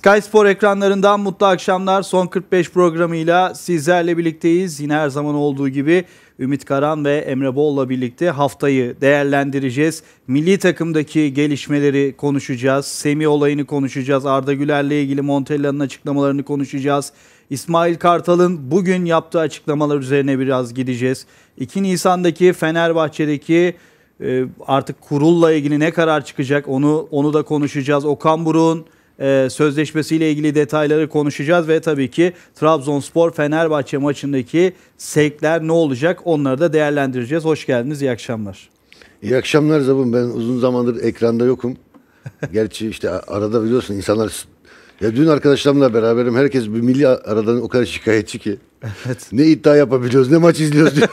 Sky Spor ekranlarından mutlu akşamlar. Son 45 programıyla sizlerle birlikteyiz. Yine her zaman olduğu gibi Ümit Karan ve Emre Bol'la birlikte haftayı değerlendireceğiz. Milli takımdaki gelişmeleri konuşacağız. Semih olayını konuşacağız. Arda Güler'le ilgili Montella'nın açıklamalarını konuşacağız. İsmail Kartal'ın bugün yaptığı açıklamalar üzerine biraz gideceğiz. 2 Nisan'daki Fenerbahçe'deki artık kurulla ilgili ne karar çıkacak onu da konuşacağız. Okan Buruk'un sözleşmesiyle ilgili detayları konuşacağız ve tabii ki Trabzonspor Fenerbahçe maçındaki sevkler ne olacak onları da değerlendireceğiz. Hoş geldiniz, iyi akşamlar. İyi akşamlar Zabun. Ben uzun zamandır ekranda yokum. Gerçi işte arada biliyorsun insanlar... Ya dün arkadaşlarımla beraberim. Herkes bir milli aradan o kadar şikayetçi ki. Evet. Ne iddia yapabiliyoruz, ne maç izliyoruz diyor.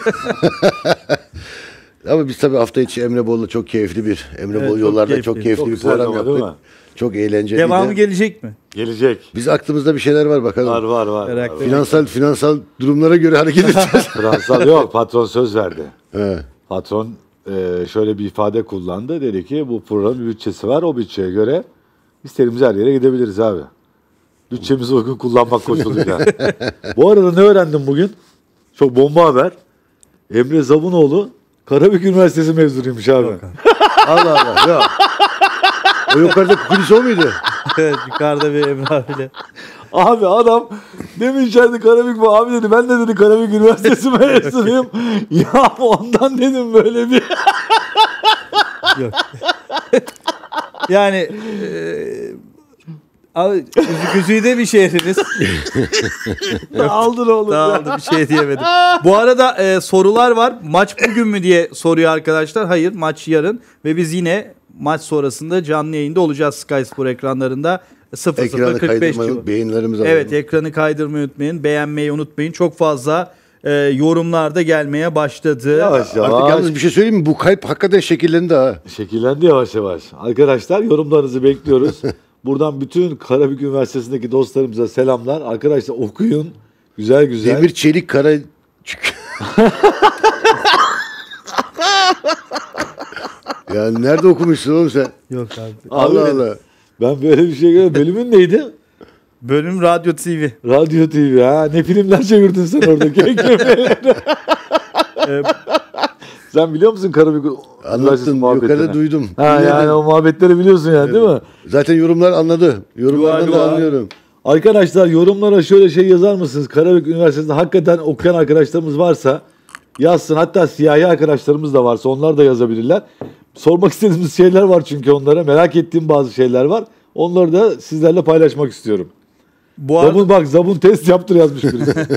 Ama biz tabii hafta içi Emre Bol'la çok keyifli bir... Emre Bol yollarda çok keyifli bir program yaptık. Çok eğlenceli. Devamı gelecek mi? Gelecek. Biz aklımızda bir şeyler var bakalım. Var. Finansal durumlara göre hareket edeceğiz. Finansal yok. Patron söz verdi. He. Patron şöyle bir ifade kullandı. Dedi ki bu programın bir bütçesi var. O bütçeye göre istediğimiz her yere gidebiliriz abi. Bütçemizi uygun kullanmak koşuluyla. Bu arada ne öğrendim bugün? Çok bomba haber. Emre Zabunoğlu Karabük Üniversitesi mezunuymuş abi. Allah Allah. Ya. O yukarıda kulis o muydu? Evet, yukarıda bir Emre abiyle. Abi adam demin içeride Karabük mu? Abi dedi ben de dedi Karabük Üniversitesi mezunuyum. Ya ondan dedim böyle bir. Yok. Yani abi Güzide bir şehriniz. Aldın oğlum. Dağıldı, bir şey diyemedim. Bu arada sorular var. Maç bugün mü diye soruyor arkadaşlar. Hayır, maç yarın ve biz yine maç sonrasında canlı yayında olacağız Sky Spor ekranlarında. 00:45 gibi. Beğenilerimizi Evet, ekranı kaydırmayı unutmayın. Beğenmeyi unutmayın. Çok fazla yorumlar da gelmeye başladı. Yavaş yavaş. Artık yalnız bir şey söyleyeyim mi? Bu kalp hakikaten şekillendi ha. Şekillendi yavaş yavaş. Arkadaşlar yorumlarınızı bekliyoruz. Buradan bütün Karabük Üniversitesi'ndeki dostlarımıza selamlar. Arkadaşlar okuyun. Güzel güzel. Demir Çelik Kara... Ya nerede okumuşsun oğlum sen? Yok abi. Allah Abi, Allah. Ben böyle bir şey görmedim. Bölümün neydi? Bölüm Radyo TV. Radyo TV ha. Ne filmler çevirdin sen orada? Sen biliyor musun Karabük Anlattın, yukarıda duydum. Ha yani o muhabbetleri biliyorsun yani, değil mi? Zaten yorumlar anladı. Yorumlardan da anlıyorum. Arkadaşlar yorumlara şöyle şey yazar mısınız? Karabük Üniversitesi'nde hakikaten okuyan arkadaşlarımız varsa yazsın. Hatta siyahi arkadaşlarımız da varsa onlar da yazabilirler. Sormak istediğimiz şeyler var çünkü onlara. Merak ettiğim bazı şeyler var. Onları da sizlerle paylaşmak istiyorum. Zabun test yaptır yazmış birisi.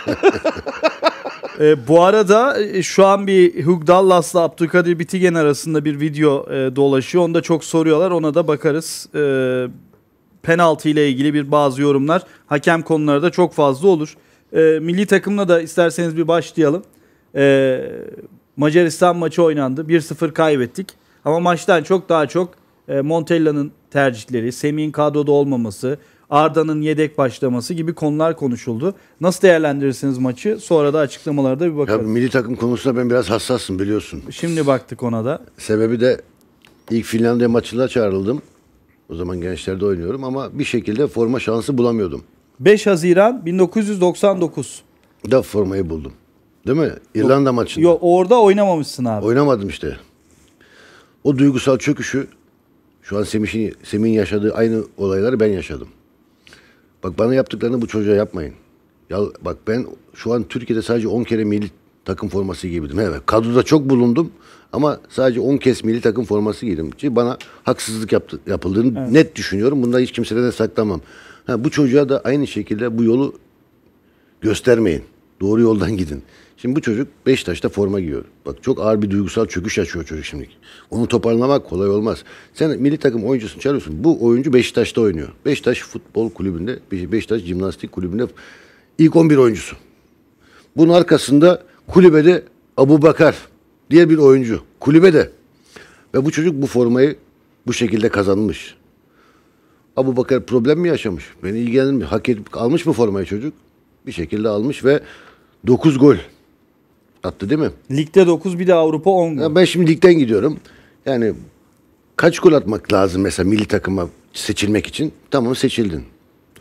Bu arada şu an bir Hugh Dallas'la Abdülkadir Bitigen arasında bir video dolaşıyor. Onu da çok soruyorlar. Ona da bakarız. Penaltı ile ilgili bazı yorumlar. Hakem konuları da çok fazla olur. Milli takımla da isterseniz bir başlayalım. Macaristan maçı oynandı. 1-0 kaybettik. Ama maçtan daha çok Montella'nın tercihleri, Semih'in kadroda olmaması, Arda'nın yedek başlaması gibi konular konuşuldu. Nasıl değerlendirirsiniz maçı? Sonra da açıklamalarda bir bakalım. Ya, milli takım konusunda ben biraz hassasım biliyorsun. Şimdi baktık ona da. Sebebi de ilk Finlandiya maçına çağrıldım. O zaman gençlerde oynuyorum ama bir şekilde forma şansı bulamıyordum. 5 Haziran 1999. Da formayı buldum. Değil mi? İrlanda maçında. Yok, orada oynamamışsın abi. Oynamadım işte. O duygusal çöküşü şu an Semih'in yaşadığı aynı olayları ben yaşadım. Bak bana yaptıklarını bu çocuğa yapmayın. Ya bak ben şu an Türkiye'de sadece 10 kere milli takım forması giydim. Evet, kadroda çok bulundum ama sadece 10 kez milli takım forması giydim. Ki bana haksızlık yapıldığını net düşünüyorum. Bunda hiç kimseden de saklamam. Bu çocuğa da aynı şekilde bu yolu göstermeyin. Doğru yoldan gidin. Şimdi bu çocuk Beşiktaş'ta forma giyiyor. Bak çok ağır bir duygusal çöküş yaşıyor çocuk şimdi. Onu toparlamak kolay olmaz. Sen milli takım oyuncusunu çağırıyorsun. Bu oyuncu Beşiktaş'ta oynuyor. Beşiktaş Futbol Kulübü'nde, Beşiktaş Jimnastik Kulübü'nde ilk 11 oyuncusu. Bunun arkasında kulübede Abubakar diye bir oyuncu. Kulübede. Ve bu çocuk bu formayı bu şekilde kazanmış. Abubakar problem mi yaşamış? Beni ilgilendirmiyor. Hak edip almış mı formayı çocuk? Bir şekilde almış ve 9 gol attı değil mi? Ligde 9, bir de Avrupa 10 gol. Ben şimdi ligden gidiyorum. Yani kaç gol atmak lazım mesela milli takıma seçilmek için? Tamam, seçildin.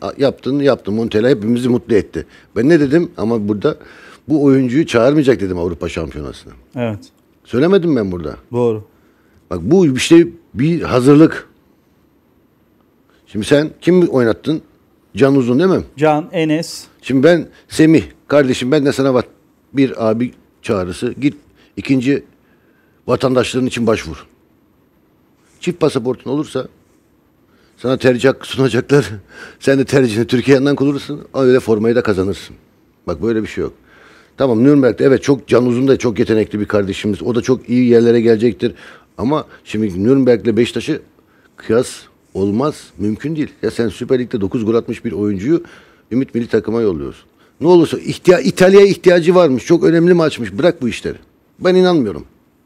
Yaptın. Montella hepimizi mutlu etti. Ben ne dedim? Ama burada bu oyuncuyu çağırmayacak dedim Avrupa Şampiyonası'na. Evet. Söylemedim ben burada. Doğru. Bak bu işte bir hazırlık. Şimdi sen kim oynattın? Can Uzun değil mi? Can, Enes. Şimdi ben Semih kardeşim ben de sana bir abi çağrısı. Git ikinci vatandaşlığın için başvur. Çift pasaportun olursa sana tercih hakkı sunacaklar. Sen de tercihini Türkiye'den kullanırsın. Öyle formayı da kazanırsın. Bak böyle bir şey yok. Tamam Nürnberg'de evet çok Can Uzun da çok yetenekli bir kardeşimiz. O da çok iyi yerlere gelecektir. Ama şimdi Nürnberg'le Beşiktaş'ı kıyas olmaz. Mümkün değil. Ya sen Süper Lig'de 9 gol atmış bir oyuncuyu Ümit Milli Takıma yolluyorsun. Ne olursa İtalya'ya ihtiyacı varmış. Çok önemli maçmış. Bırak bu işleri. Ben inanmıyorum.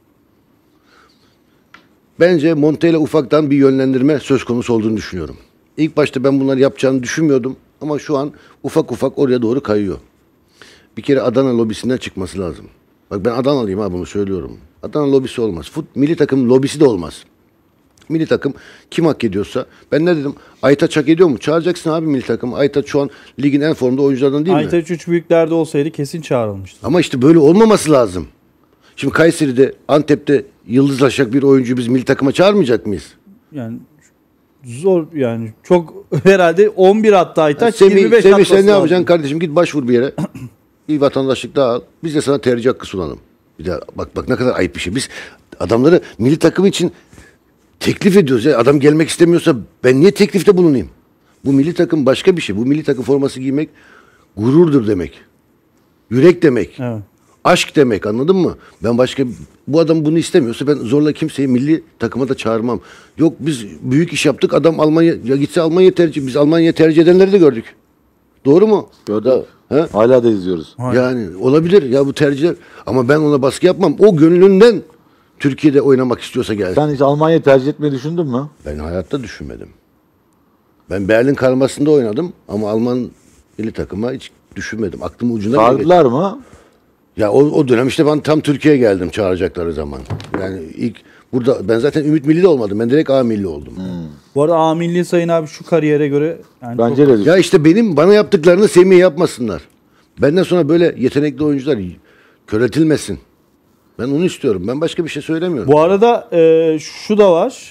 Bence Montella ufaktan bir yönlendirme söz konusu olduğunu düşünüyorum. İlk başta ben bunları yapacağını düşünmüyordum. Ama şu an ufak ufak oraya doğru kayıyor. Bir kere Adana lobisinden çıkması lazım. Bak ben Adanalıyım ha bunu söylüyorum. Adana lobisi olmaz. Milli takım lobisi de olmaz. Milli takım kim hak ediyorsa. Ben ne dedim? Aytaç hak ediyor mu? Çağıracaksın abi milli takım. Aytaç şu an ligin en formda oyunculardan değil mi? Aytaç 3 büyüklerde olsaydı kesin çağrılmıştı. Ama işte böyle olmaması lazım. Şimdi Kayseri'de, Antep'te yıldızlaşacak bir oyuncu biz milli takıma çağırmayacak mıyız? Yani zor yani çok herhalde 11 attı Aytaç, Semih 25 sen atması ne lazım. yapacaksın kardeşim? Git başvur bir yere. Bir vatandaşlık daha al. Biz de sana tercih hakkı sunalım. Bir de bak ne kadar ayıp bir şey. Biz adamları milli takım için teklif ediyoruz. Ya. Adam gelmek istemiyorsa ben niye teklifte bulunayım? Bu milli takım başka bir şey. Bu milli takım forması giymek gururdur demek. Yürek demek. Evet. Aşk demek, anladın mı? Bu adam bunu istemiyorsa ben zorla kimseyi milli takıma da çağırmam. Yok biz büyük iş yaptık, adam Almanya gitse biz Almanya'yı tercih edenleri de gördük. Doğru mu? Gördük. He? Hala da izliyoruz. Yani olabilir ya bu tercihler ama ben ona baskı yapmam. O gönlünden Türkiye'de oynamak istiyorsa gelsin. Sen hiç Almanya'yı tercih etmeyi düşündün mü? Ben hayatta düşünmedim. Ben Berlin karmasında oynadım ama Alman milli takıma hiç düşünmedim. Aklımın ucuna bile geçti. Çağırdılar mı? Ya o dönem işte ben tam Türkiye'ye geldim çağıracakları zaman. Yani ilk burada ben zaten Ümit Milli de olmadım. Ben direkt A Milli oldum. Bu arada A Milli Sayın abi şu kariyere göre yani Bence de. Ya işte bana yaptıklarını Semih'e yapmasınlar. Benden sonra böyle yetenekli oyuncular köreltilmesin. Ben onu istiyorum. Ben başka bir şey söylemiyorum. Bu arada şu da var.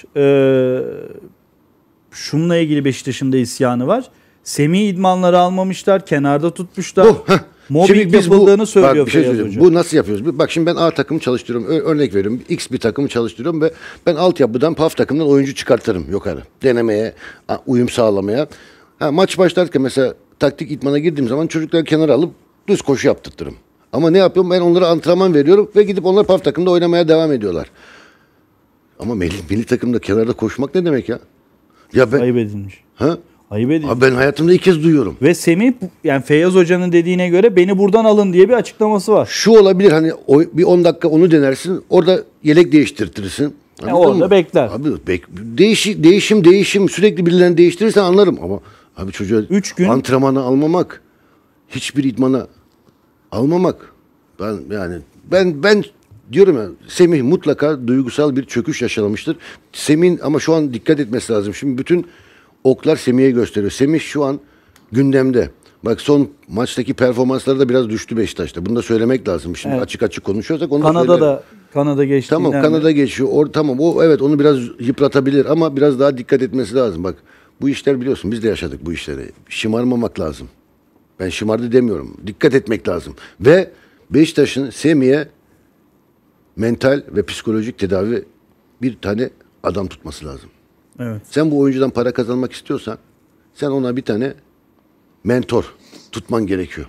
Şununla ilgili Beşiktaş'ın da isyanı var. Semih idmanları almamışlar. Kenarda tutmuşlar. Mobbing yapıldığını söylüyor bak, bir şey Feyyaz söyleyeyim. Hoca. Bu nasıl yapıyoruz? Bak şimdi ben A takımı çalıştırıyorum. Örnek veriyorum. X bir takımı çalıştırıyorum ve ben altyapıdan PAF takımdan oyuncu çıkartırım yukarı. Denemeye, uyum sağlamaya. Maç başlarken mesela taktik idmana girdiğim zaman çocukları kenara alıp düz koşu yaptırtırım. Ama ne yapıyorum? Ben onlara antrenman veriyorum ve gidip onlar PAF takımda oynamaya devam ediyorlar. Ama milli takımda kenarda koşmak ne demek ya? Ya ben Ayıp edilmiş. ha? Ayıp edilmiş. Abi ben hayatımda ilk kez duyuyorum. Ve Semih yani Feyyaz Hoca'nın dediğine göre beni buradan alın diye bir açıklaması var. Şu olabilir hani bir 10 dakika onu denersin. Orada yelek değiştirtirsin. Orada bekler. Abi değişim sürekli birilerini değiştirirsen anlarım ama abi çocuğa 3 gün antrenmanı almamak, hiçbir idmana almamak. Ben diyorum ya Semih mutlaka duygusal bir çöküş yaşamıştır. Semih'in ama şu an dikkat etmesi lazım. Şimdi bütün oklar Semih'e gösteriyor. Semih şu an gündemde. Bak son maçtaki performansları da biraz düştü Beşiktaş'ta. Bunu da söylemek lazım. Şimdi Evet. açık açık konuşuyorsak onu da söylerim. Kanada geçti. Tamam Kanada geçiyor. Tamam o evet onu biraz yıpratabilir ama biraz daha dikkat etmesi lazım. Bak bu işler biliyorsun biz de yaşadık bu işleri. Şımarmamak lazım. Ben şımardı demiyorum. Dikkat etmek lazım. Ve Beşiktaş'ın Semih'e mental ve psikolojik tedavi bir tane adam tutması lazım. Evet. Sen bu oyuncudan para kazanmak istiyorsan sen ona bir tane mentor tutman gerekiyor.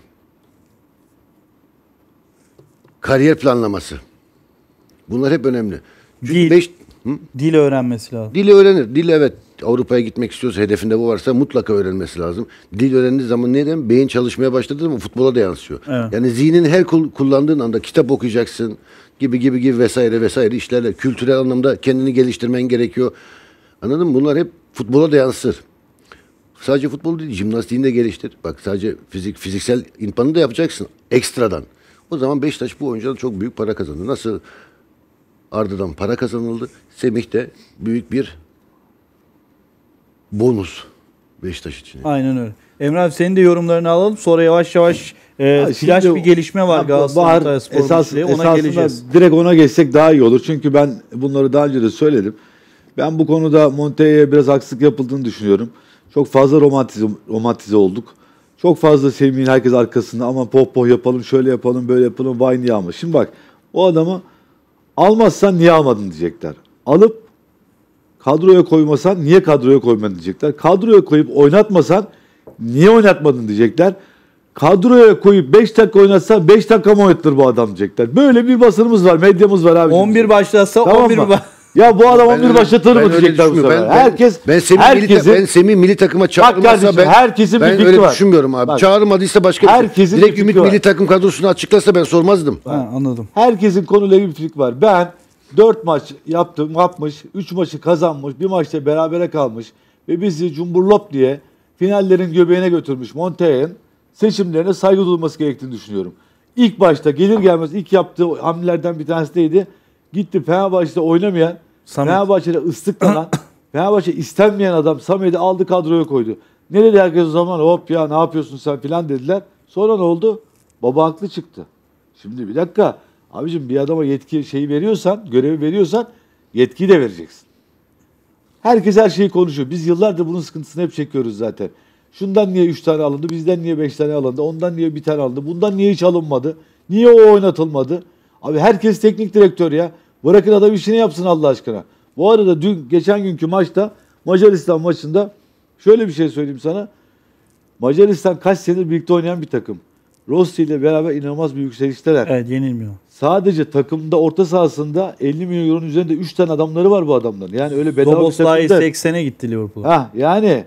Kariyer planlaması. Bunlar hep önemli. Çünkü Dil öğrenmesi lazım. dili öğrenir. Dil evet Avrupa'ya gitmek istiyorsa hedefinde bu varsa mutlaka öğrenmesi lazım. Dil öğrendiği zaman neden? Beyin çalışmaya başladığı mı futbola da yansıyor. Evet. Yani zihnin her kullandığın anda kitap okuyacaksın gibi vesaire işlerle kültürel anlamda kendini geliştirmen gerekiyor. Anladın mı? Bunlar hep futbola da yansır. Sadece futbol değil, jimnastiğini de geliştir. Bak sadece fiziksel idmanı da yapacaksın ekstradan. O zaman Beşiktaş bu oyuncudan çok büyük para kazandı. Nasıl Arda'dan para kazanıldı? Semih de büyük bir bonus Beşiktaş için. Aynen öyle. Emre abi senin de yorumlarını alalım. Sonra yavaş yavaş flash bir gelişme var Galatasaray Spor maçıyla. Ona geleceğiz. Direkt ona geçsek daha iyi olur. Çünkü ben bunları daha önce de söyledim. Ben bu konuda Monte'ye biraz haksızlık yapıldığını düşünüyorum. Çok fazla romantize olduk. Çok fazla Semih'in herkes arkasında ama poh yapalım, şöyle yapalım, böyle yapalım, vay niye alma. Şimdi bak o adamı almazsan niye almadın diyecekler. Alıp kadroya koymasan niye kadroya koymadın diyecekler. Kadroya koyup oynatmasan niye oynatmadın diyecekler. Kadroya koyup 5 dakika oynatsan 5 dakika mı oynatır bu adam diyecekler. Böyle bir basınımız var, medyamız var abi. 11 başlatsa tamam 11 ya bu adam 11 başlatır mı diyecekler bu sefer. Ben Semih milli takıma çağırmazsa herkesin ben bir fikri öyle var. düşünmüyorum abi. Bak, çağırmadıysa başka herkesin direkt bir Ümit fikri var. milli takım kadrosunu açıklasa ben sormazdım. Ha, anladım. Herkesin konuyla bir fikri var. Ben 4 maç yapmış, 3 maçı kazanmış, bir maçta berabere kalmış ve bizi cumburlop diye finallerin göbeğine götürmüş Montaigne seçimlerine saygı duyulması gerektiğini düşünüyorum. İlk başta gelir gelmez ilk yaptığı hamlelerden bir tanesi neydi? Gitti Fenerbahçe'de oynamayan, Fenerbahçe'de ıslıklanan, Fenerbahçe istenmeyen adam Samet'i aldı kadroya koydu. Ne dedi herkes o zaman? Hop ya ne yapıyorsun sen filan dediler. Sonra ne oldu? Baba haklı çıktı. Şimdi bir dakika. Abicim bir adama yetki veriyorsan, görevi veriyorsan yetkiyi de vereceksin. Herkes her şeyi konuşuyor. Biz yıllardır bunun sıkıntısını hep çekiyoruz zaten. Şundan niye 3 tane alındı, bizden niye 5 tane alındı, ondan niye bir tane alındı, bundan niye hiç alınmadı, niye o oynatılmadı? Abi herkes teknik direktör ya. Bırakın adam işini yapsın Allah aşkına. Bu arada geçen günkü maçta Macaristan maçında şöyle bir şey söyleyeyim sana. Macaristan kaç senedir birlikte oynayan bir takım. Rossi ile beraber inanılmaz bir yükselişteler. Evet, yenilmiyor. Sadece takımda orta sahasında 50 milyon euronun üzerinde 3 tane adamları var bu adamların. Yani öyle bedava bir Szoboszlai takım değil. 80'e gitti Liverpool'a. Yani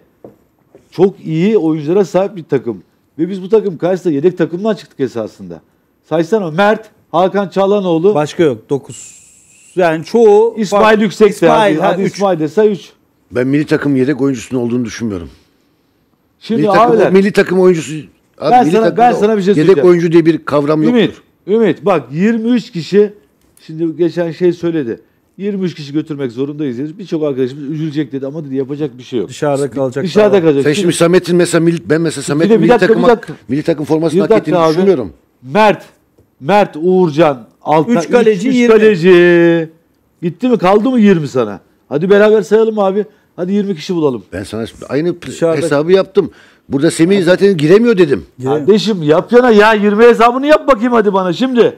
çok iyi oyunculara sahip bir takım. Ve biz bu takım karşısında yedek takımdan çıktık esasında. Saysana Mert, Hakan Çalhanoğlu. Başka yok. 9. Yani çoğu İsmail Yüksek. İsmail, İsmail de say 3. Ben milli takım yedek oyuncusunun olduğunu düşünmüyorum. Şimdi milli takım oyuncusu ben sana bir şey söyleyeceğim. Yedek oyuncu diye bir kavram yoktur. Ümit bak 23 kişi şimdi geçen şey söyledi. 23 kişi götürmek zorundayız dedi. Birçok arkadaşımız üzülecek dedi ama dedi yapacak bir şey yok. Dışarıda kalacak. Dışarıda kalacak. Sen şimdi Samet'in Samet'in milli takım formasını hak ettiğini düşünmüyorum. Mert, Uğurcan, Altay. 3 kaleci 3 20. kaleci. Gitti mi? Kaldı mı 20 sana? Hadi beraber sayalım abi. Hadi 20 kişi bulalım. Ben sana aynı hesabı yaptım. Burada Semih zaten giremiyor dedim. Kardeşim yapacağına ya 20 hesabını yap bakayım hadi bana. Şimdi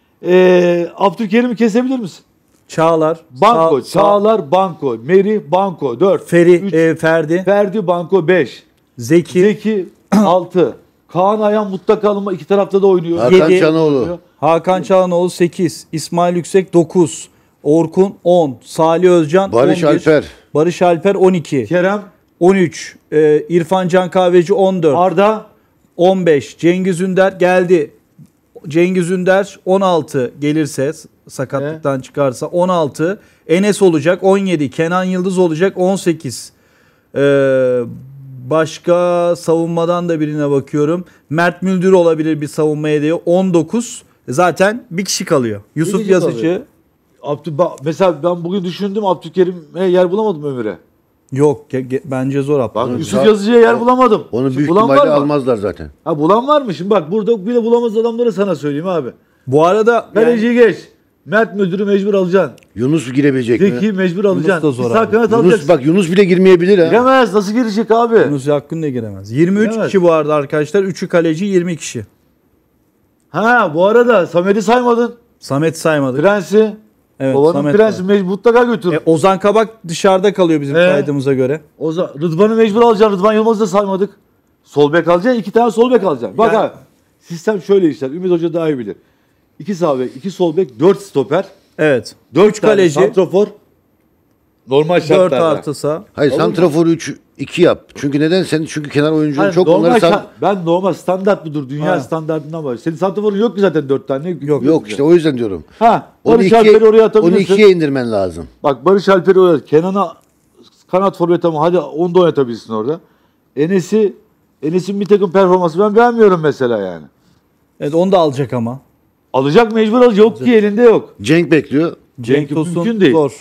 Abdülkerim'i kesebilir misin? Çağlar. Banko. Çağlar banko. Meri banko 4. Ferdi. Ferdi banko 5. Zeki 6. Kaan Ayhan mutlaka alınma. İki tarafta da oynuyor. Hakan Çalhanoğlu 8. İsmail Yüksek 9. Orkun 10. Salih Özcan Barış 11. Barış Alper 12. Kerem 13. İrfan Can Kahveci 14. Arda 15. Cengiz Ünder geldi. Cengiz Ünder 16 gelirse sakatlıktan çıkarsa 16. Enes olacak 17. Kenan Yıldız olacak 18. Başka savunmadan da birine bakıyorum. Mert Müldür olabilir bir savunma hedeği 19. Zaten bir kişi kalıyor. Yusuf Yazıcı. Mesela ben bugün düşündüm Abdülkerim'e yer bulamadım Ömür'e. Yok bence zor Bak Yusuf Yazıcı'ya yer bulamadım. Onu büyük ihtimalle almazlar zaten. Bulan var mı? Şimdi bak burada bile bulamaz adamları sana söyleyeyim abi. Bu arada kaleciyi geç. Mert Müldür'ü mecbur alacaksın. Yunus girebilecek mi? Zeki mecbur alacaksın. Yunus bile girmeyebilir ha. Giremez. Nasıl girecek abi? Yunus Akgün de giremez. 23 kişi bu arada arkadaşlar. 3'ü kaleci 20 kişi. Bu arada Samet'i saymadın. Samet saymadık. Prensi. Evet, babanın Prensi mutlaka götür. Ozan Kabak dışarıda kalıyor bizim kaydımıza göre. Rıdvan'ı mecbur alacaksın. Rıdvan Yılmaz'ı da saymadık. Sol bek alacaksın. 2 tane sol bek alacaksın. Bak abi. Sistem şöyle işler. Ümit Hoca daha iyi bilir. 2 sağ bek, 2 sol bek, 4 stoper. Evet. 4 kaleci. Santrafor. Normal şartlarda. 4 artı sağ. Hayır santraforu 2 yap. Çünkü neden? Çünkü kenar oyuncuların çok ben normal standart budur. Dünya standartından var. Senin santraforun yok ki zaten 4 tane. Yok işte o yüzden diyorum. Barış Alper'i oraya atabilirsin. Onu 2'ye indirmen lazım. Bak Barış Alper'i oraya. Kenan'a kanat forvet ama hadi onu da oynatabilirsin orada. Enes'in bir takım performansı ben beğenmiyorum mesela yani. Evet onu da alacak ama. Alacak mecbur alacak. Yok ki elinde yok. Cenk bekliyor. Cenk Tosun mümkün değil. Zor.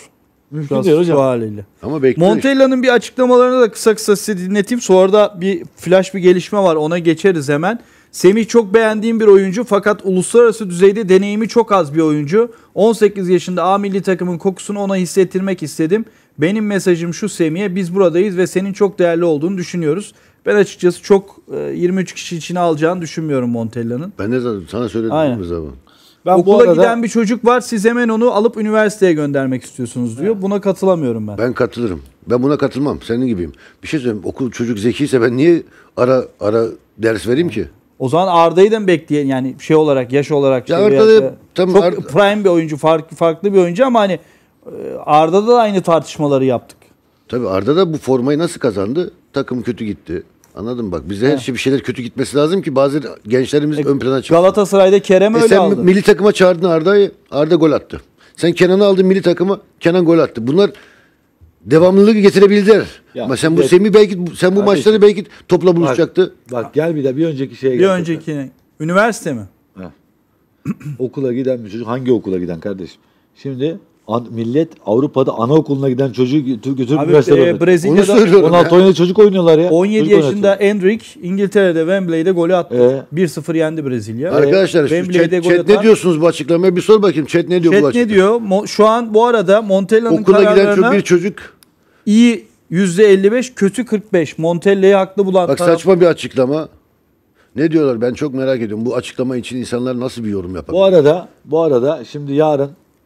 Mümkün değil hocam. Şu haliyle. Ama bekliyor. Montella'nın bir açıklamalarını da kısa kısa size dinleteyim. Sonra da bir flash bir gelişme var. Ona geçeriz hemen. Semih çok beğendiğim bir oyuncu fakat uluslararası düzeyde deneyimi çok az bir oyuncu. 18 yaşında A milli takımın kokusunu ona hissettirmek istedim. Benim mesajım şu Semih'e: biz buradayız ve senin çok değerli olduğunu düşünüyoruz. Ben açıkçası çok 23 kişi içine alacağını düşünmüyorum Montella'nın. Ben de zaten sana söyledim Aynen. Rıza abi. Ben Okula giden bir çocuk var, siz hemen onu alıp üniversiteye göndermek istiyorsunuz diyor. Buna katılamıyorum ben. Ben katılırım. Ben buna katılmam. Senin gibiyim. Bir şey söyleyeyim. Okul çocuk zekiyse ben niye ara ders vereyim ki? O zaman Arda'yı da mı bekleyen, yani şey olarak, yaş olarak Ya şey Arda veyahut da- da tam çok Arda- prime bir oyuncu, farklı bir oyuncu ama hani Arda'da da aynı tartışmaları yaptık. Tabii Arda da bu formayı nasıl kazandı? Takım kötü gitti. Anladın mı? Bak bize her şey bir şeyler kötü gitmesi lazım ki bazı gençlerimiz ön plana çıksın. Galatasaray'da Kerem öyle Sen aldı. milli takıma çağırdın Arda'yı. Arda gol attı. Sen Kenan'ı aldın milli takıma. Kenan gol attı. Bunlar devamlılığı getirebildiler. Ya, Ama sen bu evet. Semih belki sen bu Kardeşim. maçları belki topla buluşacaktı. Bak gel bir önceki şeye Bir gel. önceki üniversite mi? Okula giden bir çocuk, hangi okula giden kardeşim? Şimdi millet Avrupa'da anaokuluna giden çocuğu götürüp Abi üniversitede Onu Brezilya'da söylüyorum. 16 oynayan çocuk oynuyorlar ya. 17 Çocuk yaşında oynatıyor. Endrick İngiltere'de Wembley'de golü attı. 1-0 yendi Brezilya. Arkadaşlar şu Wembley'de chat, gol chat ne atan- diyorsunuz bu açıklamaya? Bir sor bakayım. Chat ne diyor bu Chat açıklamaya? ne diyor? Şu an bu arada Montella'nın Okula giden kararlarına bir çocuk. iyi %55, kötü 45. Montella'yı haklı bulan Bak taraf. saçma bir açıklama. Ne diyorlar? Ben çok merak ediyorum. Bu açıklama için insanlar nasıl bir yorum yapar? Bu arada şimdi yarın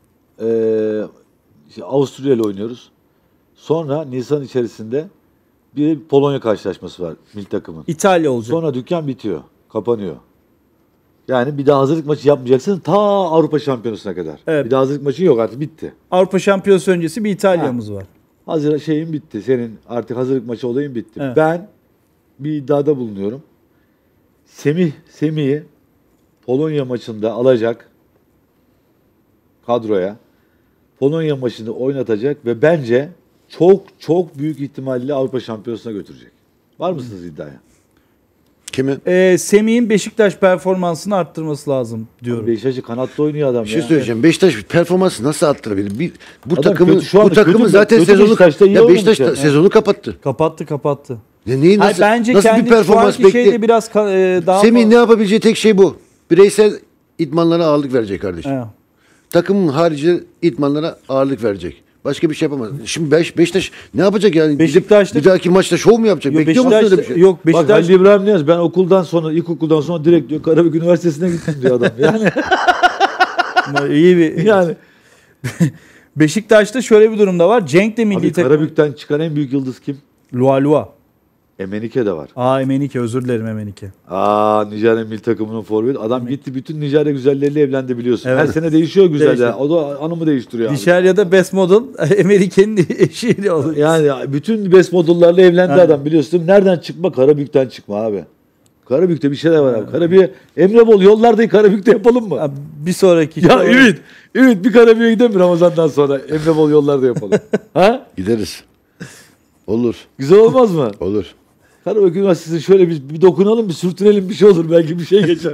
Avusturya ile oynuyoruz. Sonra Nisan içerisinde bir Polonya karşılaşması var milli takımın. İtalya olacak. Sonra dükkan bitiyor, kapanıyor. Yani bir daha hazırlık maçı yapmayacaksın ta Avrupa Şampiyonası'na kadar. Evet. Bir daha hazırlık maçın yok, artık bitti. Avrupa Şampiyonası öncesi bir İtalya'mız var. Hazır şeyin bitti. Senin artık hazırlık maçı olayın bitti. Evet. Ben bir iddiada bulunuyorum. Semih'i Polonya maçında alacak kadroya. Polonya maçında oynatacak ve bence çok büyük ihtimalle Avrupa Şampiyonası'na götürecek. Var mısınız iddiaya? Kimi? Semih'in Beşiktaş performansını arttırması lazım diyorum. Beşiktaş'ı kanatta oynuyor adam Bir şey ya. söyleyeceğim. Beşiktaş performansı nasıl arttırabilir? Bu Adam takımın kötü, şu anda bu takımın kötü- zaten kötü sezonu Beşiktaş'ta iyi ya oynamış Beşiktaş ya. sezonu kapattı. Kapattı. Neyi Hayır, nasıl bence nasıl bir kendi şu performans anki şeyde bekliyor? biraz daha Semih ne yapabileceği tek şey bu. Bireysel idmanlara ağırlık verecek kardeşim. Evet. Takımın harici idmanlara ağırlık verecek. Başka bir şey yapamaz. Şimdi Beşiktaş ne yapacak yani? Beşiktaş'ta- Bir dahaki maçta şov mu yapacak? Yok, Bekliyor musun öyle bir şey? Yok Bak Beşiktaş Halil İbrahim ne yaz? Ben okuldan sonra, ilkokuldan sonra direkt diyor Karabük Üniversitesi'ne gittim diyor adam. Yani iyi bir yani Beşiktaş'ta şöyle bir durumda var. Cenk de milli abi takım. Karabük'ten çıkan en büyük yıldız kim? Lua. Emenike de var. Emenike, özür dilerim Emenike. Nijerya milli takımının forveti. Adam gitti bütün Nijerya güzelleriyle evlendi biliyorsun. Evet. Her sene değişiyor güzeller. Değişiyor. O da hanımı değiştiriyor abi. Nijerya'da best model Emenike'nin eşiyle oluyor. Yani bütün best modellerle evlendi Evet. adam biliyorsun. Nereden çıkma? Karabük'ten çıkma abi. Karabük'te bir şeyler var abi. Karabük'e Emre Bol yollarda Karabük'te yapalım mı? Bir sonraki Ya Ümit bir Karabük'e gidelim mi Ramazan'dan sonra? Emre Bol yollarda yapalım. Ha? Gideriz. Olur. Güzel olmaz mı? Olur. Karabük Üniversitesi'ne şöyle bir dokunalım, bir sürtünelim, bir şey olur. Belki bir şey geçer.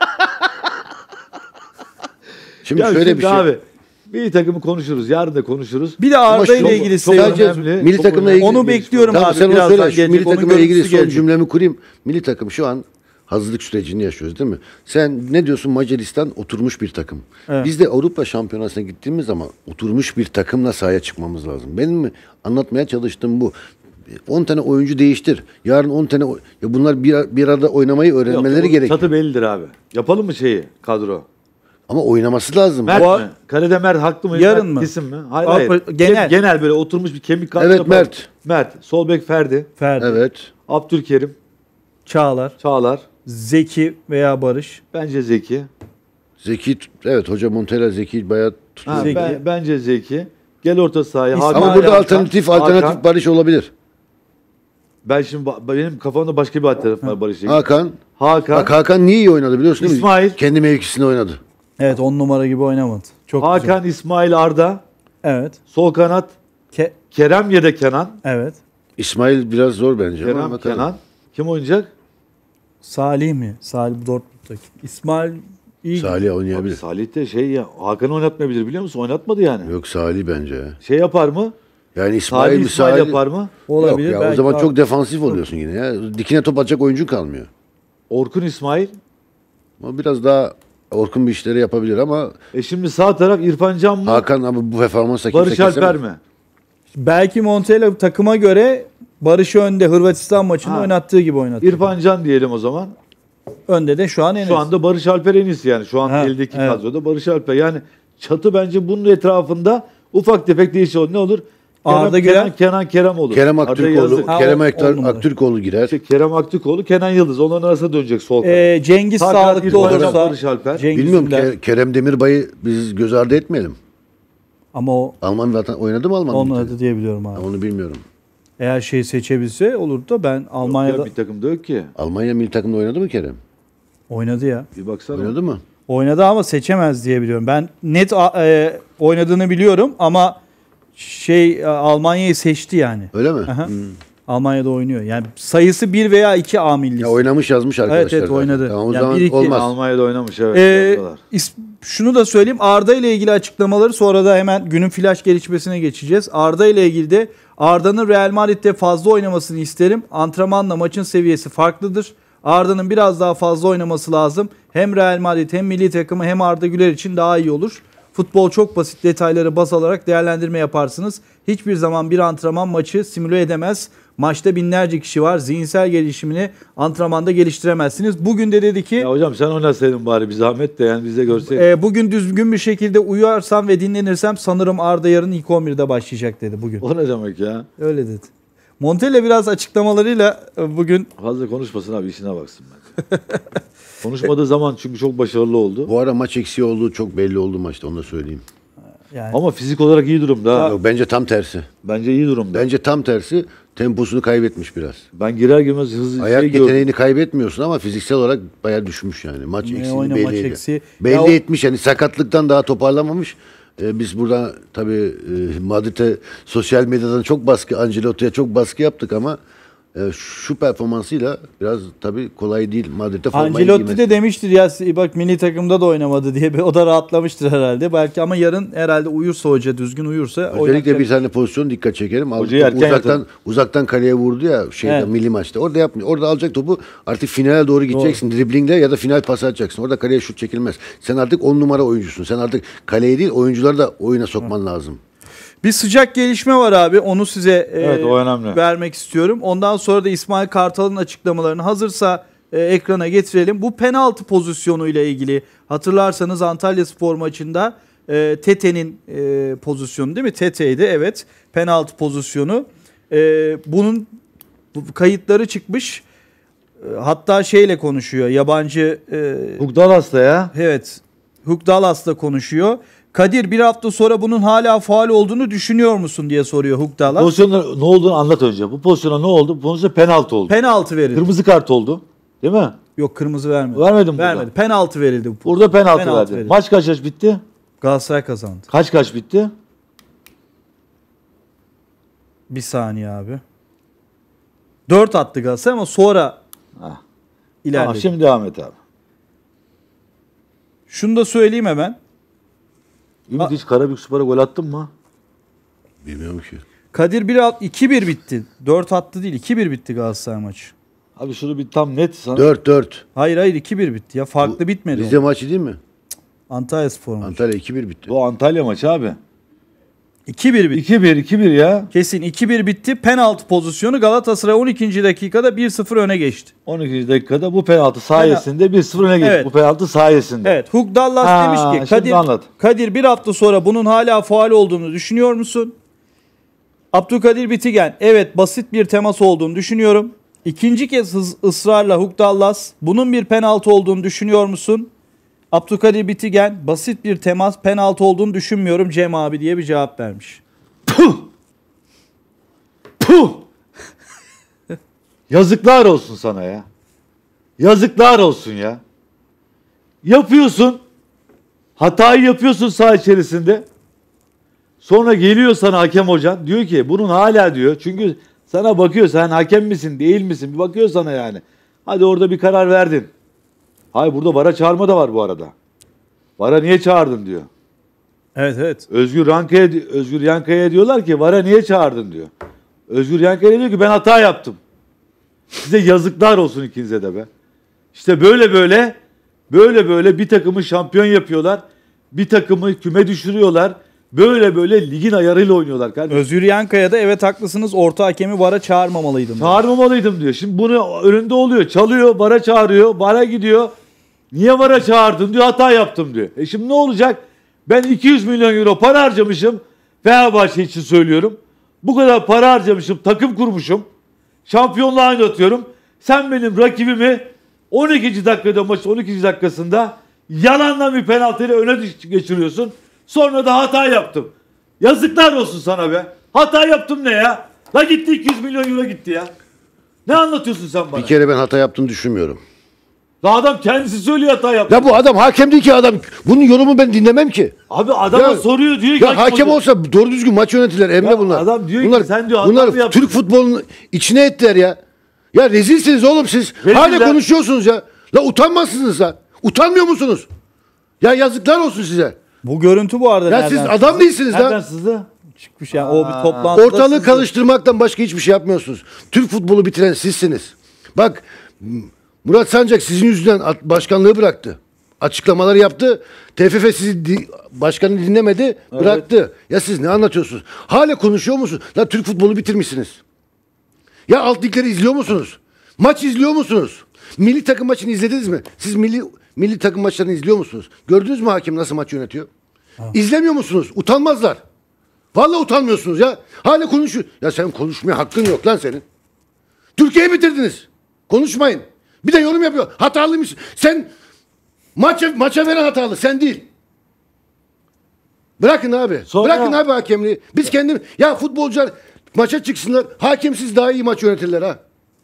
Şimdi Ya şöyle şimdi bir şey. abi, milli takımı konuşuruz. Yarın da konuşuruz. Bir de Arda şu- ile ilgili çok seviyorum. önemli. Milli Çok takımla önemli. ilgili. Onu bekliyorum Tamam, abi, sen onu birazdan söyle. Şu gelecek. milli Onun takımla ilgili görüntüsü son gelecek. cümlemi kurayım. Milli takım şu an hazırlık sürecini yaşıyoruz değil mi? Sen ne diyorsun? Macaristan oturmuş bir takım. Evet. Biz de Avrupa Şampiyonası'na gittiğimiz zaman oturmuş bir takımla sahaya çıkmamız lazım. Benim anlatmaya çalıştığım bu. 10 tane oyuncu değiştir. Yarın 10 tane ya bunlar bir arada oynamayı öğrenmeleri Yok, gerekiyor. Çatı bellidir abi. Yapalım mı şeyi kadro? Ama oynaması lazım. Mert Bu- mi? Kalede Mert haklı mı? Yarın Mert mı? Kesin mi? Hayır Avrupa- hayır. genel. Genel böyle oturmuş bir kemik kadro Evet, yapalım. Mert. Mert. Sol bek Ferdi. Ferdi, Evet. Abdülkerim. Çağlar, Çağlar. Zeki veya Barış. Bence Zeki. Zeki evet hoca Montella Zeki bayağı tutuyor. Ha, Zeki. bence Zeki. Gel orta sahaya. İsmail Hakan. Ama burada Hakan. alternatif Barış olabilir. Ben şimdi benim kafamda başka bir alternatif var Barış'la. Hakan. Hakan. Bak Hakan niye iyi oynadı biliyorsun değil mi? İsmail. Kendi mevkisinde oynadı. Evet, 10 numara gibi oynamadı. Çok güzel. Hakan, İsmail, Arda. Evet. Sol kanat Kerem ya da Kenan. Evet. İsmail biraz zor bence. ama Kerem, bakalım. Kenan. Kim oynayacak? Salih mi? Salih Dortmund'daki. İsmail İyi. Salih Abi oynayabilir. Salih de şey ya, Hakan'ı oynatmayabilir biliyor musun? Oynatmadı yani. Yok Salih bence ya. Şey yapar mı? Yani İsmail İsmail yapar mı? Olabilir. Yok ya, o belki zaman abi. çok defansif oluyorsun yine ya. Dikine top atacak oyuncu kalmıyor. Orkun İsmail. O biraz daha Orkun bir işleri yapabilir ama Şimdi sağ taraf İrfan Can mı? Hakan abi bu performansla kimse Barış Alper kesemez. mi? Belki Montella takıma göre Barış'ı önde Hırvatistan maçında Ha. oynattığı gibi oynatıyor. İrfan Can diyelim o zaman. Önde de şu an Enes. Şu anda Barış Alper en iyisi yani. Şu an Ha, eldeki evet. kadroda Barış Alper. Yani çatı bence bunun etrafında ufak tefek değişik olur. Ne olur? Arda Güler. Kenan Kerem olur. Kerem Arda Aktürkoğlu, yazık. Ha, Kerem on numara. Aktürkoğlu girer. İşte Kerem Aktürkoğlu, Kenan Yıldız. Onların arasına dönecek sol kanat. Cengiz Hakan, sağlıklı İrfan Can, olursa Barış Alper. Cengiz Bilmiyorum Ünder. Kerem Demirbay'ı biz göz ardı etmeyelim. Ama o Alman zaten oynadı mı Alman? olmadı diye biliyorum abi. Onu bilmiyorum. Eğer şey seçebilse olurdu da ben Almanya'da Ya bir takım da yok ki. Almanya milli takımda oynadı mı Kerem? oynadı ya. Bir baksana. Oynadı mı? Oynadı ama seçemez diye biliyorum. Ben net oynadığını biliyorum ama Almanya'yı seçti yani. Öyle mi? Aha. Almanya'da oynuyor. Yani sayısı 1 veya 2 A millisi. Ya oynamış yazmış arkadaşlar. evet, zaten. oynadı. Tamam, o Yani zaman 1-2 olmaz. Almanya'da oynamış evet. Ee, yazdılar. Şunu da söyleyeyim. Arda ile ilgili açıklamaları sonra da hemen günün flash gelişmesine geçeceğiz. Arda ile ilgili de Arda'nın Real Madrid'de fazla oynamasını isterim. Antrenmanla maçın seviyesi farklıdır. Arda'nın biraz daha fazla oynaması lazım. Hem Real Madrid hem milli takımı hem Arda Güler için daha iyi olur. Futbol çok basit, detayları baz alarak değerlendirme yaparsınız. Hiçbir zaman bir antrenman maçı simüle edemez. Maçta binlerce kişi var. Zihinsel gelişimini antrenmanda geliştiremezsiniz. Bugün de dedi ki Ya hocam sen oynasaydın bari bir zahmet de yani biz de görseydik. bugün düzgün bir şekilde uyuyarsam ve dinlenirsem sanırım Arda yarın ilk 11'de başlayacak dedi bugün. O ne demek ya? Öyle dedi. Montella biraz açıklamalarıyla bugün Fazla konuşmasın abi işine baksın bence. Konuşmadığı zaman çünkü çok başarılı oldu. Bu ara maç eksiği olduğu çok belli oldu maçta, onu da söyleyeyim. yani Ama fizik olarak iyi durumda. ha. Yok, bence tam tersi. Bence iyi durumda. Bence tam tersi, temposunu kaybetmiş biraz. Ben girer girmez hızlı Ayak şey gördüm. yeteneğini kaybetmiyorsun ama fiziksel olarak bayağı düşmüş yani. Maç Ne eksiğini oyna, belli maç ediyor. eksiği. Belli Ya o- etmiş yani, sakatlıktan daha toparlamamış. Biz burada tabii Madrid'e sosyal medyadan çok baskı, Ancelotti'ye çok baskı yaptık ama şu performansıyla biraz tabii kolay değil Madrid'de formayı Ancelotti giymesi. de demiştir ya bak milli takımda da oynamadı diye. O da rahatlamıştır herhalde. Belki ama yarın herhalde uyursa hoca, düzgün uyursa Özellikle oynayacak. bir tane pozisyon dikkat çekelim. Hocayı erken Uzaktan kaleye vurdu ya Evet. milli maçta. Orada yapmıyor. Orada alacak topu, artık finale doğru gideceksin. Driblingle ya da final pası atacaksın. Orada kaleye şut çekilmez. Sen artık 10 numara oyuncusun. Sen artık kaleye değil, oyuncuları da oyuna sokman lazım. Bir sıcak gelişme var abi. Onu size Evet, o önemli. vermek istiyorum. Ondan sonra da İsmail Kartal'ın açıklamalarını hazırsa ekrana getirelim. Bu penaltı pozisyonuyla ilgili hatırlarsanız Antalyaspor maçında Tete'nin pozisyonu değil mi? Tete'ydi evet. Penaltı pozisyonu. Bunun kayıtları çıkmış. Hatta şeyle konuşuyor. Yabancı Huk Dallas'ta ya. evet. Huk Dallas'la konuşuyor. Kadir bir hafta sonra bunun hala faul olduğunu düşünüyor musun diye soruyor Huk Dallas. Pozisyonda ne olduğunu anlat önce. Bu pozisyona ne oldu? Bu pozisyon penaltı oldu. Penaltı verildi. Kırmızı kart oldu. Değil mi? Yok kırmızı vermedi. Vermedi mi burada? Vermedi. Penaltı verildi. Burada penaltı, Penaltı verdi. verildi. Maç kaç bitti? Galatasaray kazandı. Kaç bitti? Bir saniye abi. 4 attı Galatasaray ama sonra Ha. ilerledi. Tamam, şimdi devam et abi. Şunu da söyleyeyim hemen. Ümit hiç Karabükspor'a gol attın mı? Bilmiyorum ki. Kadir 2-1 bitti. 4 attı değil 2-1 bitti Galatasaray maçı. Abi şunu bir tam net sana. 4-4. Hayır 2-1 bitti ya. Farklı bitmedi. Rize o. maçı değil mi? Antalyaspor maçı. Antalya 2-1 bitti. Bu Antalya maçı abi. 2-1 bitti. 2-1 ya. Kesin 2-1 bitti. Penaltı pozisyonu Galatasaray 12. dakikada 1-0 öne geçti. 12. dakikada bu penaltı sayesinde 1-0 öne geçti. Evet. Bu penaltı sayesinde. Evet. Huk Dallas Ha, demiş ki şimdi anlat. Kadir bir hafta sonra bunun hala faul olduğunu düşünüyor musun? Abdülkadir Bitigen evet basit bir temas olduğunu düşünüyorum. İkinci kez ısrarla Huk Dallas bunun bir penaltı olduğunu düşünüyor musun? Abdülkadir Bitigen basit bir temas penaltı olduğunu düşünmüyorum Cem abi diye bir cevap vermiş. Puh! Yazıklar olsun sana ya. Yazıklar olsun ya. Yapıyorsun. Hatayı yapıyorsun saha içerisinde. Sonra geliyor sana hakem hocan. Diyor ki bunun hala diyor. Çünkü sana bakıyor, sen hakem misin değil misin? Bir bakıyor sana yani. Hadi orada bir karar verdin. Hayır, burada VAR'a çağırma da var bu arada. VAR'a niye çağırdın diyor. Evet evet. Özgür Yankaya'ya diyorlar ki VAR'a niye çağırdın diyor. Özgür Yankaya diyor ki ben hata yaptım. Size yazıklar olsun ikinize de be. İşte böyle bir takımı şampiyon yapıyorlar. Bir takımı küme düşürüyorlar. Böyle ligin ayarıyla oynuyorlar kardeşim. Özgür Yankaya da evet haklısınız, orta hakemi VAR'a çağırmamalıydım. Çağırmamalıydım diyor. Şimdi bunu önünde oluyor. Çalıyor, VAR'a çağırıyor. VAR'a gidiyor. Niye VAR'a çağırdın diyor. Hata yaptım diyor. Şimdi ne olacak? Ben 200 milyon euro para harcamışım. Fenerbahçe için söylüyorum. Bu kadar para harcamışım. Takım kurmuşum. Şampiyonluğa oynatıyorum. Sen benim rakibimi 12. dakikada, maçın 12. dakikasında yalanla bir penaltıyla öne geçiriyorsun. Sonra da hata yaptım. Yazıklar olsun sana be. Hata yaptım ne ya? La gitti 200 milyon euro gitti ya. Ne anlatıyorsun sen bana? Bir kere ben hata yaptığını düşünmüyorum. La adam kendisi söylüyor hata yaptım. Ya bu adam hakem değil ki adam. Bunun yorumu ben dinlemem ki. Abi adama Ya- soruyor diyor ki. Ya hakem olsa doğru düzgün maç yönetiler Emre Ya bunlar. adam diyor ki bunlar, sen diyor hata mı bunlar yaptın? Türk futbolunun içine ettiler ya. Ya rezilsiniz oğlum siz. Reziller. Hala konuşuyorsunuz ya. La utanmazsınız ha. Utanmıyor musunuz? Ya yazıklar olsun size. Bu görüntü bu arada Ya nereden siz adam değilsiniz Nereden lan. sızdı? çıkmış yani, o bir toplantıda Ortalığı sızdı. karıştırmaktan başka hiçbir şey yapmıyorsunuz. Türk futbolu bitiren sizsiniz. Bak Murat Sancak sizin yüzünden başkanlığı bıraktı. Açıklamalar yaptı. TFF başkanı dinlemedi, bıraktı. Ya siz ne anlatıyorsunuz? Hala konuşuyor musunuz? La Türk futbolu bitirmişsiniz. Ya alt ligleri izliyor musunuz? Maç izliyor musunuz? Milli takım maçını izlediniz mi? Siz milli takım maçlarını izliyor musunuz? Gördünüz mü hakem nasıl maç yönetiyor? İzlemiyor musunuz? Utanmazlar. Vallahi utanmıyorsunuz ya. Hala konuşuyor. Ya sen konuşmaya hakkın yok lan senin. Türkiye'yi bitirdiniz. Konuşmayın. Bir de yorum yapıyor. Hatalıymış. Sen maça veren hatalı. Sen değil. Bırakın abi. Sonra- Bırakın abi hakemliği. Biz ya futbolcular maça çıksınlar. Hakemsiz daha iyi maç yönetirler ha.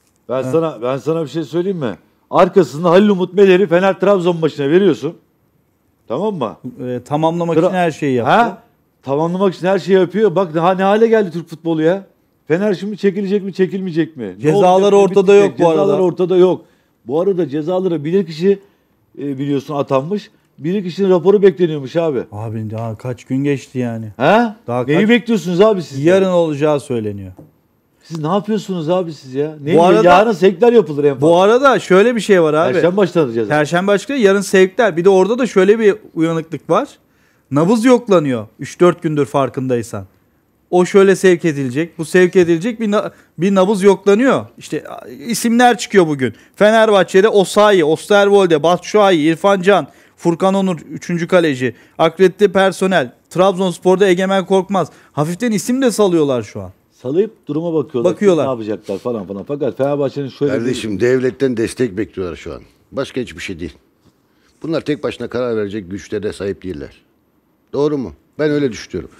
Ben sana bir şey söyleyeyim mi? Arkasında Halil Umut Meler'i Fener Trabzon maçına veriyorsun. Tamam mı? Tamamlamak için her şeyi yaptı. Ha? Tamamlamak için her şeyi yapıyor. Bak ne hale geldi Türk futbolu ya. Fener şimdi çekilecek mi, çekilmeyecek mi? Ne Cezalar olacak, ne ortada bitecek? yok bu arada. Cezalar ortada yok. Bu arada cezalara bilirkişi biliyorsun atanmış. Bilirkişinin raporu bekleniyormuş abi. Abi daha kaç gün geçti yani. Ha? Daha Neyi kaç- bekliyorsunuz abi siz? Yarın olacağı söyleniyor. Siz ne yapıyorsunuz abi siz ya? Bu arada- yarın sevkler yapılır en fazla. Bu arada şöyle bir şey var abi. Perşembe başladı ceza. Perşembe açıkta, yarın sevkler. Bir de orada da şöyle bir uyanıklık var. Nabız yoklanıyor 3-4 gündür farkındaysan. O şöyle sevk edilecek, bu sevk edilecek, bir nabız yoklanıyor. İşte isimler çıkıyor bugün. Fenerbahçe'de Osayi, Osterwolde, Batshuayi, İrfan Can, Furkan Onur 3. kaleci, akredite personel, Trabzonspor'da Egemen Korkmaz. Hafiften isim de salıyorlar şu an. Salayıp duruma bakıyorlar. Bakıyorlar. Ne yapacaklar falan. Fakat Fenerbahçe'nin şöyle Kardeşim devletten destek bekliyorlar şu an. Başka hiçbir şey değil. Bunlar tek başına karar verecek güçlere de sahip değiller. Doğru mu? Ben öyle düşünüyorum.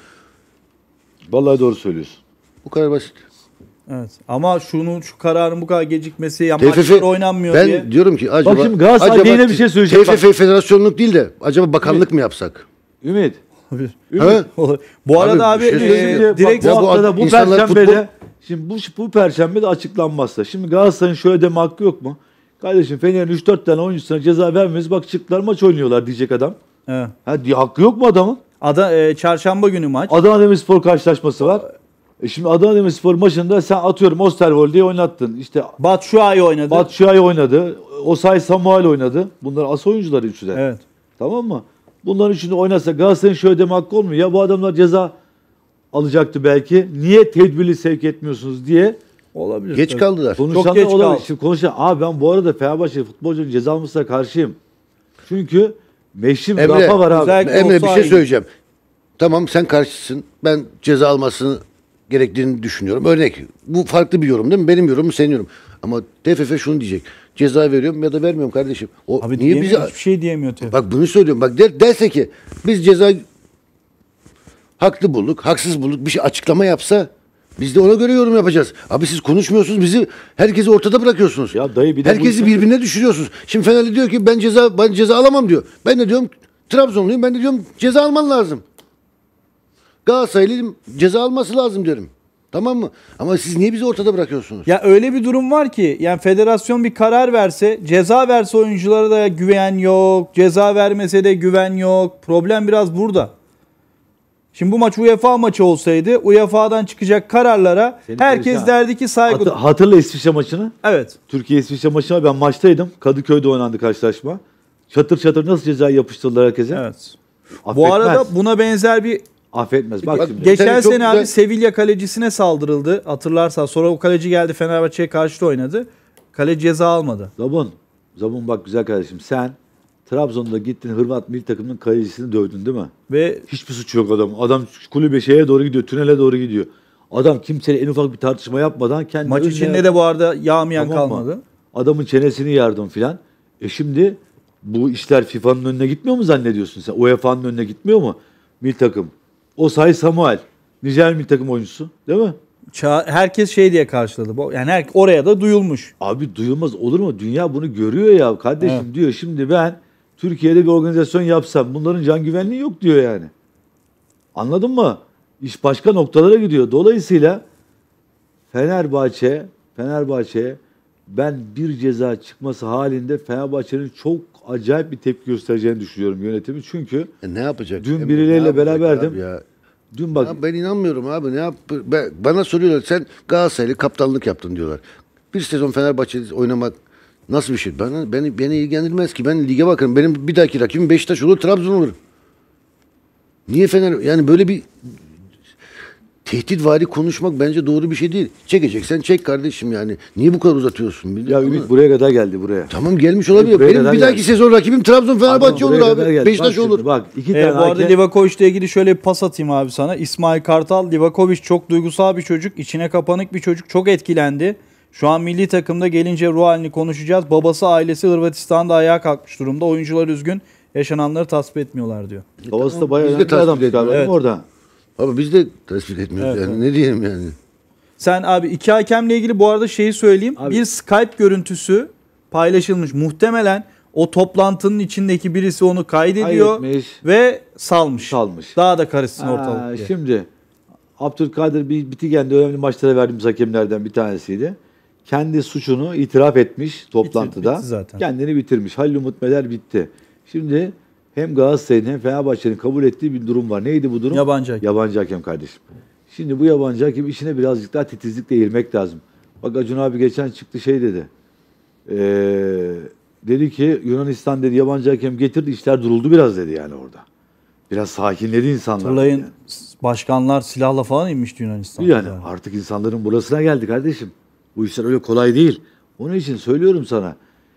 Vallahi doğru söylüyorsun. Bu kadar basit. Evet. Ama şu kararın bu kadar gecikmesi, ya TFF maçlar oynanmıyor ben diye. diyorum ki acaba Bak şimdi Galatasaray yine bir şey söyleyeceğim. TFF federasyonluk değil de acaba bakanlık mı yapsak? Ümit. Ha? Bu arada Abi, abi, bir şey söyleyeyim. direkt bak, Ya bu bu haftada bu insanlar perşembede şimdi bu perşembe de açıklanmazsa. Şimdi Galatasaray'ın şöyle deme hakkı yok mu? Kardeşim Fener'in 3-4 tane oyuncusuna ceza vermeyiz. Bak çıktılar maç oynuyorlar diyecek adam. evet. Hakkı yok mu adamın? Çarşamba günü maç. Adana Demirspor karşılaşması var. Şimdi Adana Demirspor maçında sen atıyorum Osterwolde'yi oynattın. İşte Batshuayi oynadı. Batshuayi oynadı. Osay Samuel oynadı. Bunlar as oyuncuları üçü de. Evet. Tamam mı? Bunların üçünü oynasa Galatasaray'ın şöyle deme hakkı olmuyor. Ya bu adamlar ceza alacaktı belki. Niye tedbirli sevk etmiyorsunuz diye Olabilir. Geç tabii. kaldılar. konuşanlar geç olabilir. kaldı. Şimdi abi ben bu arada Fenerbahçe futbolcunun ceza almasına karşıyım. Çünkü meşrim Emre, rafa var abi. özellikle Emre bir şey Osayi. söyleyeceğim. Tamam sen karşısın. Ben ceza almasını gerektiğini düşünüyorum. Örnek. Bu farklı bir yorum değil mi? Benim yorumum senin yorum. Ama TFF şunu diyecek. Ceza veriyorum ya da vermiyorum kardeşim. O Abi niye bize hiçbir şey diyemiyor TFF. bak bunu söylüyorum. Bak derse ki biz ceza haklı bulduk, haksız bulduk. Bir şey açıklama yapsa biz de ona göre yorum yapacağız. Abi siz konuşmuyorsunuz. Herkesi ortada bırakıyorsunuz. Ya dayı bir de herkesi bu- birbirine düşürüyorsunuz. Şimdi Fenerli diyor ki ben ceza alamam diyor. Ben de diyorum Trabzonluyum. Ben de diyorum ceza alman lazım. Galatasaraylıyım, ceza alması lazım diyorum. Tamam mı? Ama siz niye bizi ortada bırakıyorsunuz? Ya öyle bir durum var ki yani federasyon bir karar verse, ceza verse oyunculara da güven yok, ceza vermese de güven yok. Problem biraz burada. Şimdi bu maç UEFA maçı olsaydı UEFA'dan çıkacak kararlara herkes derdi ki saygı. Hatırla İsviçre maçını. Evet. Türkiye-İsviçre maçına ben maçtaydım. Kadıköy'de oynandı karşılaşma. Çatır çatır nasıl ceza yapıştırdılar herkese. Evet. Affetmez. Bu arada buna benzer bir Affetmez. Bak şimdi. geçen Tabii çok sene abi güzel. Sevilla kalecisine saldırıldı. Hatırlarsan sonra o kaleci geldi Fenerbahçe'ye karşı da oynadı. Kaleci ceza almadı. Zabun bak güzel kardeşim. Sen Trabzon'da gittin Hırvat milli takımının kalecisini dövdün değil mi? Ve Hiçbir suçu yok adam. Adam kulübe şeye doğru gidiyor. Tünele doğru gidiyor. Adam kimseyle en ufak bir tartışma yapmadan kendi maç önüne- içinde de bu arada yağmayan Tamam mı? kalmadı. Adamın çenesini yardım filan. Şimdi bu işler FIFA'nın önüne gitmiyor mu zannediyorsun sen? UEFA'nın önüne gitmiyor mu? Milli takım. Osayi Samuel. Nijer milli takım oyuncusu. Değil mi? Herkes şey diye karşıladı. Yani oraya da duyulmuş. Abi duyulmaz olur mu? Dünya bunu görüyor ya kardeşim diyor. Şimdi ben Türkiye'de bir organizasyon yapsam bunların can güvenliği yok diyor yani. Anladın mı? İş başka noktalara gidiyor. Dolayısıyla Fenerbahçe ben bir ceza çıkması halinde Fenerbahçe'nin çok acayip bir tepki göstereceğini düşünüyorum yönetimi. Çünkü Ne yapacak? dün Ne birileriyle yapacak beraberdim. abi ya? Dün bak Ya ben inanmıyorum abi. Bana soruyorlar sen Galatasaray'la kaptanlık yaptın diyorlar. Bir sezon Fenerbahçe'de oynamak nasıl bir şey? Beni ilgilendirmez ki. Ben lige bakarım. Benim bir dahaki rakibim Beşiktaş olur, Trabzon olur. Niye yani böyle bir tehditvari konuşmak bence doğru bir şey değil. Çekeceksen çek kardeşim yani. Niye bu kadar uzatıyorsun? ya Ümit buraya kadar geldi buraya. Tamam gelmiş olabilir. Buraya Benim kadar bir dahaki geldi. sezon rakibim Trabzon Fenerbahçe Ama olur buraya kadar abi. geldi. Beşiktaş Bak olur. şimdi, bak iki tane Bu arada hakem- Livakovic'le ilgili şöyle bir pas atayım abi sana. İsmail Kartal, Livakovic çok duygusal bir çocuk. İçine kapanık bir çocuk. Çok etkilendi. Şu an milli takımda gelince ruh halini konuşacağız. Babası ailesi Hırvatistan'da ayağa kalkmış durumda. Oyuncular üzgün. Yaşananları tasvip etmiyorlar diyor. Babası da bayağı Biz de önemli bir adam tasvip galiba ediyoruz. değil mi orada. Abi biz de tespit etmiyoruz Evet, yani. evet. Ne diyelim yani? Sen abi iki hakemle ilgili bu arada şeyi söyleyeyim. Abi- Bir Skype görüntüsü paylaşılmış. Muhtemelen o toplantının içindeki birisi onu kaydediyor Kaydetmiş. ve salmış. Salmış. Daha da karışsın Ha, ortalık diye. şimdi Abdülkadir Bitigen'de önemli maçlara verdiğimiz hakemlerden bir tanesiydi. Kendi suçunu itiraf etmiş toplantıda. bitti zaten. Kendini bitirmiş. Halil Umut Meler bitti. Şimdi hem Galatasaray'ın hem Fenerbahçe'nin kabul ettiği bir durum var. Neydi bu durum? Yabancı hakem. Yabancı hakem kardeşim. Şimdi bu yabancı hakem işine birazcık daha titizlikle eğilmek lazım. Bak Acun abi geçen çıktı şey dedi. Dedi ki Yunanistan dedi yabancı hakem getirdi işler duruldu biraz dedi yani orada. Biraz sakinledi insanlar. Hatırlayın Yani. başkanlar silahla falan inmişti Yunanistan'da. Yani artık insanların burasına geldi kardeşim. Bu işler öyle kolay değil. Onun için söylüyorum sana.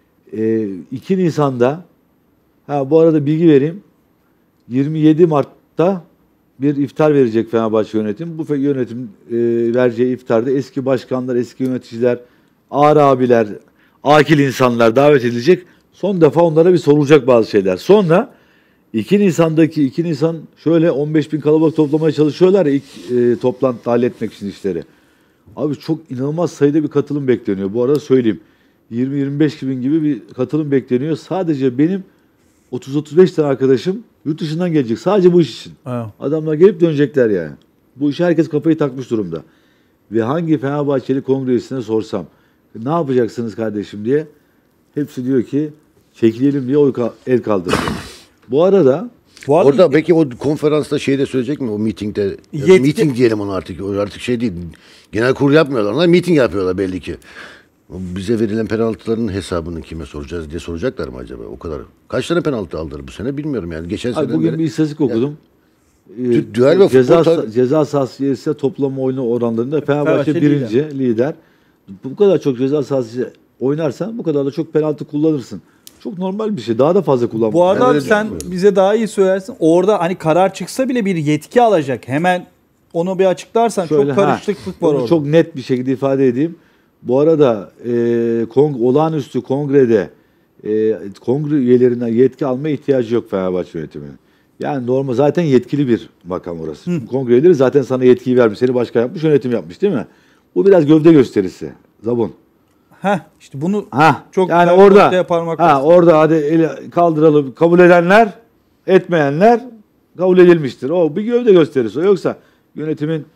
2 Nisan'da bu arada bilgi vereyim. 27 Mart'ta bir iftar verecek Fenerbahçe yönetim. Bu yönetim vereceği iftarda eski başkanlar, eski yöneticiler, ağır abiler, akil insanlar davet edilecek. Son defa onlara bir sorulacak bazı şeyler. Sonra 2 Nisan şöyle 15 bin kalabalık toplamaya çalışıyorlar ya ilk toplantıda halletmek için işleri. Abi çok inanılmaz sayıda bir katılım bekleniyor. Bu arada söyleyeyim. 20-25 bin gibi bir katılım bekleniyor. Sadece benim 30-35 tane arkadaşım yurt dışından gelecek. Sadece bu iş için. Evet. Adamlar gelip dönecekler yani. Bu işe herkes kafayı takmış durumda. Ve hangi Fenerbahçeli kongresine sorsam ne yapacaksınız kardeşim diye hepsi diyor ki çekilelim diye el kaldırıyor. Bu arada Orada peki o konferansta şey de söyleyecek mi o mitingde? Yetki- Miting diyelim onu artık. O artık şey değil. Genel kurul yapmıyorlar. Onlar miting yapıyorlar belli ki. Bize verilen penaltıların hesabını kime soracağız diye soracaklar mı acaba? O kadar. Kaç tane penaltı aldılar bu sene bilmiyorum yani. Geçen abi sene bugün bir istatistik okudum. Düel ve futbol Ceza sahası ise toplam oyunu oranlarında Fenerbahçe Fenerbahçe birinci lider. Bu kadar çok ceza sahası oynarsan bu kadar da çok penaltı kullanırsın. Çok normal bir şey. Daha da fazla kullanmak. Bu arada Ben abi öyle sen düşünüyorum. bize daha iyi söylersin. Orada hani karar çıksa bile bir yetki alacak. Hemen onu bir açıklarsan çok karışıklık var onu orada. çok net bir şekilde ifade edeyim. Bu arada olağanüstü kongrede kongre üyelerinden yetki alma ihtiyacı yok Fenerbahçe yönetiminin. Yani normal zaten yetkili bir makam orası. Kongre üyeleri zaten sana yetkiyi vermiş. Seni başkan yapmış, yönetim yapmış değil mi? Bu biraz gövde gösterisi. Zabun. İşte bunu Çok çok yani ortaya orada parmak bastın. orada hadi eli kaldıralım. Kabul edenler, etmeyenler kabul edilmiştir. O bir gövde gösterisi. Yoksa yönetimin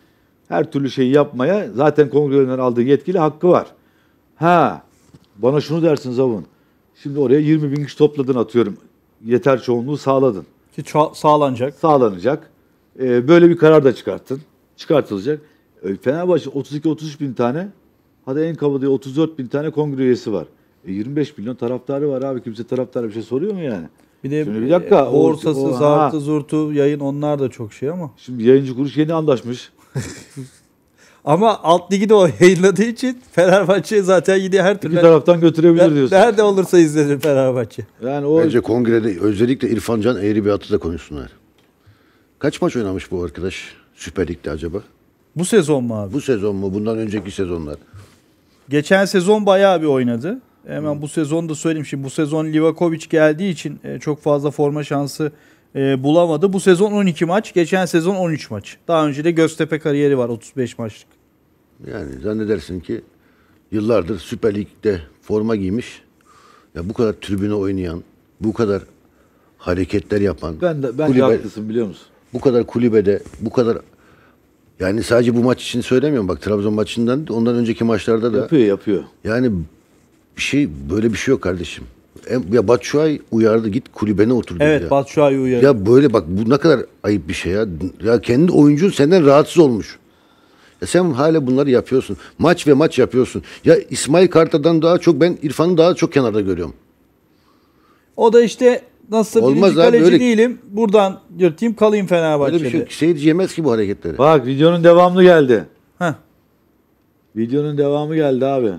her türlü şeyi yapmaya zaten kongreden aldığı yetkili hakkı var. Bana şunu dersin Zavun. Şimdi oraya 20 bin kişi topladın atıyorum. Yeter çoğunluğu sağladın. Ki sağlanacak. Sağlanacak. Böyle bir karar da çıkartılacak. Fenerbahçe 32-33 bin tane, hadi en kabadayı 34 bin tane kongre üyesi var. 25 milyon taraftarı var abi. Kimse taraftara bir şey soruyor mu yani? Bir de Şimdi bir dakika, borsası, zartı, zurtu, yayın, onlar da çok şey ama. Şimdi yayıncı kuruluş yeni anlaşmış. Ama alt ligi de o yayınladığı için Fenerbahçe zaten yine her türlü İki taraftan götürebilir diyorsun. nerede olursa izlenir Fenerbahçe. Yani o Bence kongrede özellikle İrfan Can Eğri bir atı da konuşsunlar. Kaç maç oynamış bu arkadaş Süper Lig'de acaba? Bu sezon mu abi? Bu sezon mu? Bundan önceki sezonlar? Geçen sezon bayağı bir oynadı. Hemen bu sezon da söyleyeyim. Şimdi bu sezon Livakovic geldiği için çok fazla forma şansı bulamadı. Bu sezon 12 maç. Geçen sezon 13 maç. Daha önce de Göztepe kariyeri var 35 maçlık. Yani zannedersin ki yıllardır Süper Lig'de forma giymiş. Ya bu kadar tribüne oynayan, bu kadar hareketler yapan. bence haklısın biliyor musun? Bu kadar kulübede, bu kadar yani sadece bu maç için söylemiyorum. Bak Trabzon maçından ondan önceki maçlarda da Yapıyor. yani böyle bir şey yok kardeşim. Ya Batshuayi uyardı, git kulübene otur dedi Evet, ya. Batshuayi uyarı. Ya böyle bak, bu ne kadar ayıp bir şey ya. Ya kendi oyuncun senden rahatsız olmuş. Ya sen hala bunları yapıyorsun. Maç ve maç yapıyorsun. Ya İsmail Kartal'dan daha çok ben İrfan'ı daha çok kenarda görüyorum. O da işte nasıl Olmaz birinci abi, kaleci öyle- değilim. Buradan yırtayım kalayım Fenerbahçe'de. Öyle bir şey yok. Seyirci yemez ki bu hareketleri. Bak videonun devamı geldi. Heh. Videonun devamı geldi abi.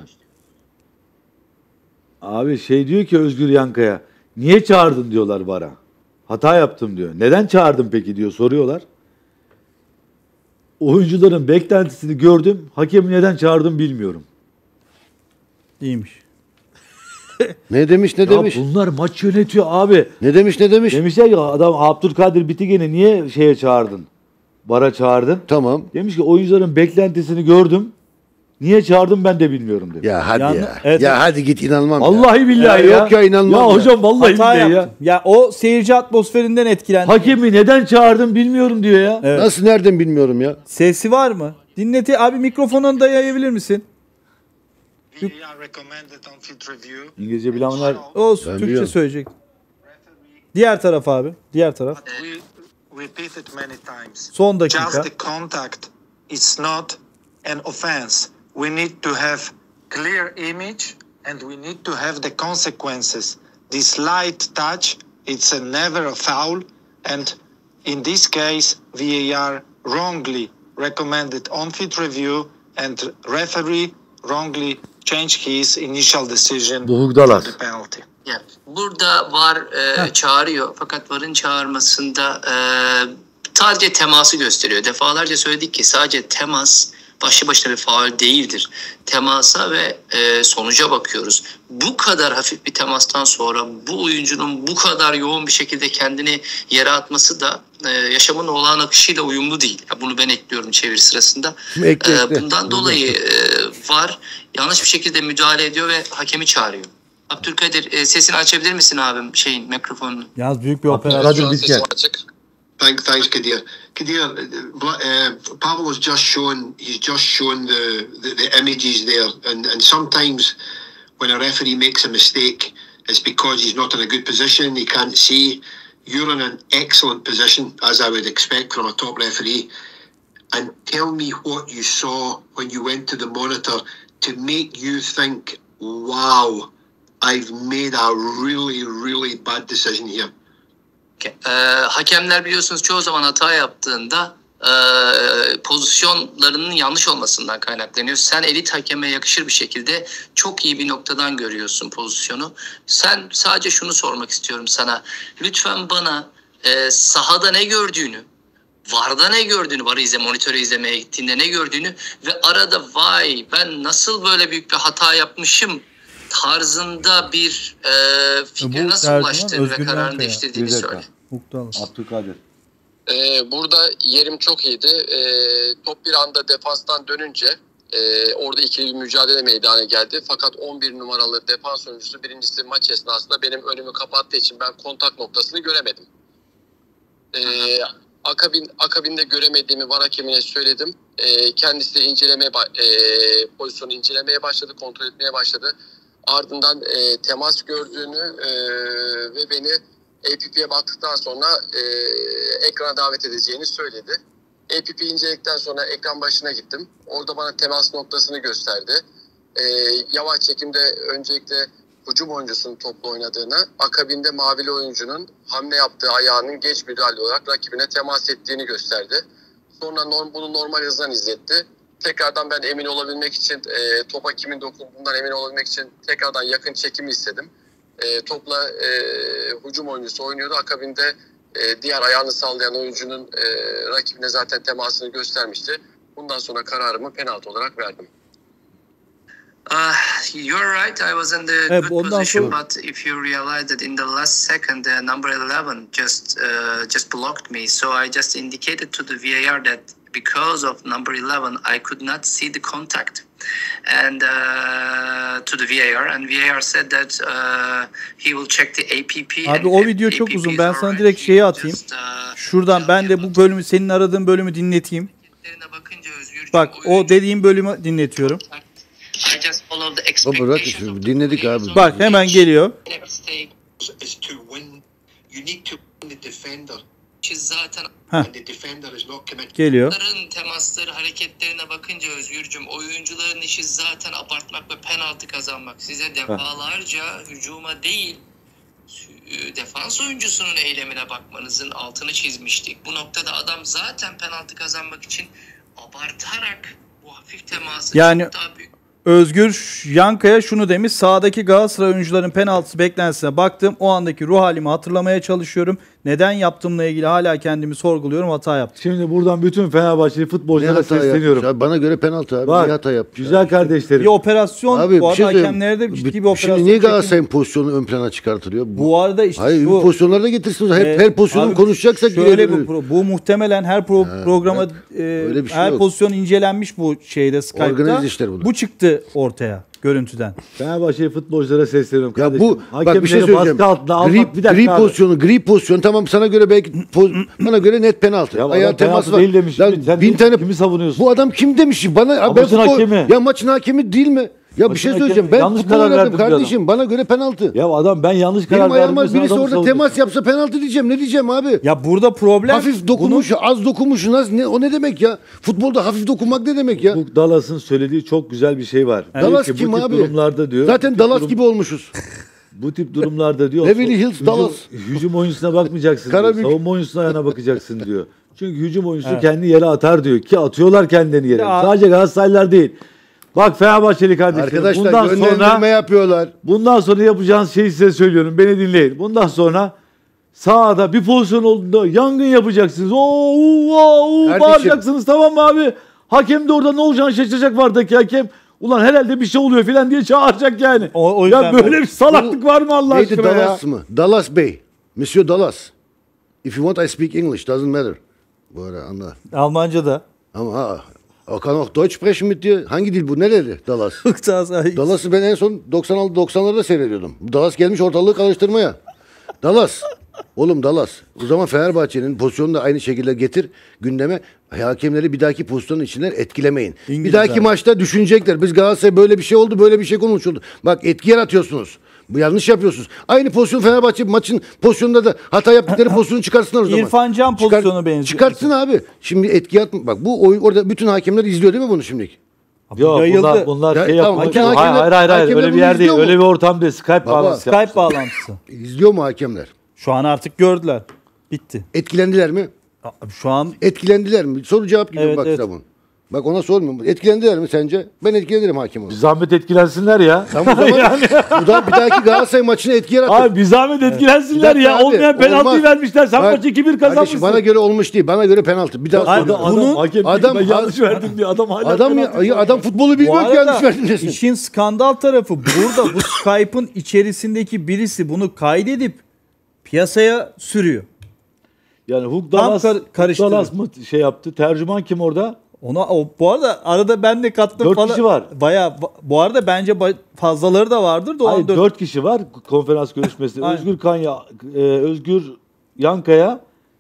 Abi diyor ki Özgür Yankaya, niye çağırdın diyorlar VAR'a. Hata yaptım diyor. Neden çağırdın peki diyor, soruyorlar. Oyuncuların beklentisini gördüm. Hakemi neden çağırdım bilmiyorum. İyiymiş. Ne demiş? Ya bunlar maç yönetiyor abi. Ne demiş? Demişler ki adam Abdülkadir Bitigen'i niye çağırdın? VAR'a çağırdın. Tamam. Demiş ki oyuncuların beklentisini gördüm. Niye çağırdım ben de bilmiyorum demiş. Ya hadi Yani- ya. evet. Ya hadi git, inanmam ya. Vallahi billahi ya. Yok ya, inanmam Ya ya. hocam vallahi Hata billahi ya. yaptım. Ya o seyirci atmosferinden etkilendi. Hakemi neden çağırdım bilmiyorum diyor ya. Evet. Nasıl, nereden bilmiyorum ya. Sesi var mı? Dinleti abi, mikrofonunu dayayabilir misin? VAR recommended on field review. İngilizce bilenler O Ben Türkçe biliyorum. söyleyecek. Diğer taraf abi. Diğer taraf. But we repeated many times. Son dakika. Just the contact is not an offense. We need to have clear image and we need to have the consequences. This light touch, it's never a foul, and in this case, VAR wrongly recommended on-field review and referee wrongly changed his initial decision Bu for hukdalar. the penalty. Ya, burada VAR çağırıyor fakat VAR'ın çağırmasında sadece teması gösteriyor. Defalarca söyledik ki sadece temas başlı başına bir faul değildir. Temasa ve sonuca bakıyoruz. Bu kadar hafif bir temastan sonra bu oyuncunun bu kadar yoğun bir şekilde kendini yere atması da yaşamın olağan akışıyla uyumlu değil. Ya, bunu ben ekliyorum çeviri sırasında. Ekle. Bundan dolayı VAR yanlış bir şekilde müdahale ediyor ve hakemi çağırıyor. Abdülkadir sesini açabilir misin abim mikrofonunu? Yalnız büyük bir operasyon. Kadir Bitken. Thanks, Kadir. Kadir, Pavel's just shown. He's just shown the images there, and sometimes when a referee makes a mistake, it's because he's not in a good position. He can't see. You're in an excellent position, as I would expect from a top referee. And tell me what you saw when you went to the monitor to make you think, "Wow, I've made a really, really bad decision here." Hakemler biliyorsunuz çoğu zaman hata yaptığında pozisyonlarının yanlış olmasından kaynaklanıyor. Sen elit hakeme yakışır bir şekilde çok iyi bir noktadan görüyorsun pozisyonu. Sen sadece şunu sormak istiyorum sana. Lütfen bana sahada ne gördüğünü, VAR'da ne gördüğünü, VAR'ı monitörü izlemeye gittiğinde ne gördüğünü ve arada vay ben nasıl böyle büyük bir hata yapmışım tarzında bir fikre Bu nasıl tercüman ulaştığını ve Özgür kararını Yankaya. değiştirdiğini Bir dakika. söyle. Hukdalar. Abdülkadir. Burada yerim çok iyiydi. Top bir anda defanstan dönünce orada ikili bir mücadele meydana geldi. Fakat 11 numaralı defans oyuncusu birincisi maç esnasında benim önümü kapattığı için ben kontak noktasını göremedim. Akabinde göremediğimi VAR hakemine söyledim. Kendisi de pozisyonu incelemeye başladı, kontrol etmeye başladı. Ardından temas gördüğünü ve beni APP'ye baktıktan sonra ekrana davet edeceğini söyledi. APP inceledikten sonra ekran başına gittim. Orada bana temas noktasını gösterdi. Yavaş çekimde öncelikle hücum oyuncusunun topla oynadığını, akabinde mavili oyuncunun hamle yaptığı ayağının geç müdahale olarak rakibine temas ettiğini gösterdi. Sonra bunu normal hızdan izletti. Tekrardan ben emin olabilmek için, topa kimin dokunduğundan emin olabilmek için tekrardan yakın çekimi istedim. Topla hücum oyuncusu oynuyordu. Akabinde diğer ayağını sallayan oyuncunun rakibine zaten temasını göstermişti. Bundan sonra kararımı penaltı olarak verdim. You're right. I was in the good position, but if you realize that in the last second, number 11 just blocked me, so I just indicated to the VAR that because of number 11, I could not see the contact, and to the VAR, and VAR said that he will check the APP. Abi o video çok uzun. Ben sana direkt şeyi atayım. Şuradan ben de bu bölümü, senin aradığın bölümü dinleteyim. Bak o dediğim bölümü dinletiyorum. Bırak şimdi dinledik abi. Bak hemen geliyor. Geliyor. Temasları, hareketlerine bakınca Özgürcüm, oyuncuların işi zaten abartmak ve penaltı kazanmak. Size defalarca hücuma değil, defans oyuncusunun eylemine bakmanızın altını çizmiştik. Bu noktada adam zaten penaltı kazanmak için abartarak bu hafif teması yani çok daha büyük. Özgür Yankaya şunu demiş: sahadaki Galatasaray oyuncuların penaltısı beklentisine baktım. O andaki ruh halimi hatırlamaya çalışıyorum. Neden yaptığımla ilgili hala kendimi sorguluyorum. Hata yaptım. Şimdi buradan bütün Fenerbahçeli futbolculara sesleniyorum. Abi, bana göre penaltı abi. Bak, bir hata yapmış. Güzel kardeşlerim. Bir operasyon abi, bu arada hakemlerde ciddi bir operasyon. Şimdi niye Galatasaray'ın pozisyonu ön plana çıkartılıyor? Bu arada işte hayır, şu pozisyonları da getirsin. Her pozisyonu konuşacaksak şöyle bu muhtemelen her programa her pozisyon incelenmiş bu şeyde Skype'da. Organize işler bunlar. Bu çıktı ortaya görüntüden. Fenerbahçeli futbolculara sesleniyorum Ya kardeşim. bu bak bir şey söyleyeceğim. Gri pozisyonu tamam, sana göre belki bana göre net penaltı. Ya ayağı teması var. Değil demiş. Sen bin tane kimi savunuyorsun? Bu adam kim demiş? Bana ben hakemi. Ya maçın hakemi değil mi? Ya bir şey söyleyeceğim. Ben futbol oynadım kardeşim. Bana göre penaltı. Ya adam ben yanlış karar verdim. Benim ayağıma birisi orada savunuyorsun. temas yapsa penaltı diyeceğim. Ne diyeceğim abi? Ya burada problem hafif dokunmuş, az dokunmuş. O ne demek ya? Futbolda hafif dokunmak ne demek ya? Bu Dallas'ın söylediği çok güzel bir şey var. Dallas ki, kim bu tip abi? Durumlarda diyor. Zaten Dallas gibi olmuşuz. Bu tip durumlarda diyor. Beverly Hills Dallas. Hücum oyuncusuna bakmayacaksın diyor. Savunma oyuncusuna ayağına bakacaksın diyor. Çünkü hücum oyuncusu kendi yere atar diyor. Ki atıyorlar kendilerini yere. Sadece Galatasaraylılar değil. Bak Fenerbahçeli kardeşlerim. Arkadaşlar yönlendirme yapıyorlar. Bundan sonra yapacağınız şeyi size söylüyorum. Beni dinleyin. Bundan sonra sahada bir pozisyon olduğunda yangın yapacaksınız. Bağıracaksınız, tamam mı abi? Hakem de orada ne olacağını şaşıracak, vardaki hakem. Ulan herhalde bir şey oluyor falan diye çağıracak yani. O ya böyle bir salaklık var mı Allah aşkına ya? Dallas mı? Dallas Bey. Monsieur Dallas. If you want I speak English. Doesn't matter. Bu ara anla. Almanca'da. Ama o kann auch Deutsch sprechen mit dir. Hangi dil bu? Nereli Dallas? Dallas'ı ben en son 96-90'larda seyrediyordum. Dallas gelmiş ortalığı karıştırmaya. Dallas. Oğlum Dallas. O zaman Fenerbahçe'nin pozisyonunu da aynı şekilde getir gündeme. Hakemleri bir dahaki pozisyonun içinden etkilemeyin. Bir dahaki maçta düşünecekler. Biz Galatasaray böyle bir şey oldu, böyle bir şey konuşuldu. Bak etki yaratıyorsunuz. Bu yanlış yapıyorsunuz. Aynı pozisyon Fenerbahçe maçın pozisyonunda da hata yaptıkları pozisyonu çıkarsınlar o zaman. İrfan Can pozisyonu benziyor. Çıkartsın abi. Şimdi etki yaratma. Bak bu oyun orada bütün hakemler izliyor değil mi bunu şimdilik? Yok bunlar şey yapıyor. Hayır öyle bir yer değil. Öyle bir ortam değil. Skype bağlantısı. İzliyor mu hakemler? Şu an artık gördüler. Bitti. Etkilendiler mi? Şu an etkilendiler mi? Soru cevap gibi bak kitabın. Bak ona sormuyorum. Etkilendiler mi sence? Ben etkilenirim hakem olarak. Bir zahmet etkilensinler ya. Tamam o zaman yani. Bu da bir dahaki Galatasaray maçına etki yaratır. Abi bir zahmet etkilensinler ya. Abi, olmayan penaltıyı vermişler. Sen maçı 2-1 kazanmışsın. Bana göre olmuş değil. Bana göre penaltı. Bir daha adam yanlış verdim diye adam futbolu bilmiyor ki yanlış verdin desin. İşin skandal tarafı burada bu Skype'ın içerisindeki birisi bunu kaydedip piyasaya sürüyor. Yani Huk Dallas mı şey yaptı? Tercüman kim orada? Bu arada arada ben de kattım 4 falan. 4 kişi var. Bayağı bu arada bence fazlaları da vardır da. Hayır 4 kişi var konferans görüşmesi. Özgür Yankaya,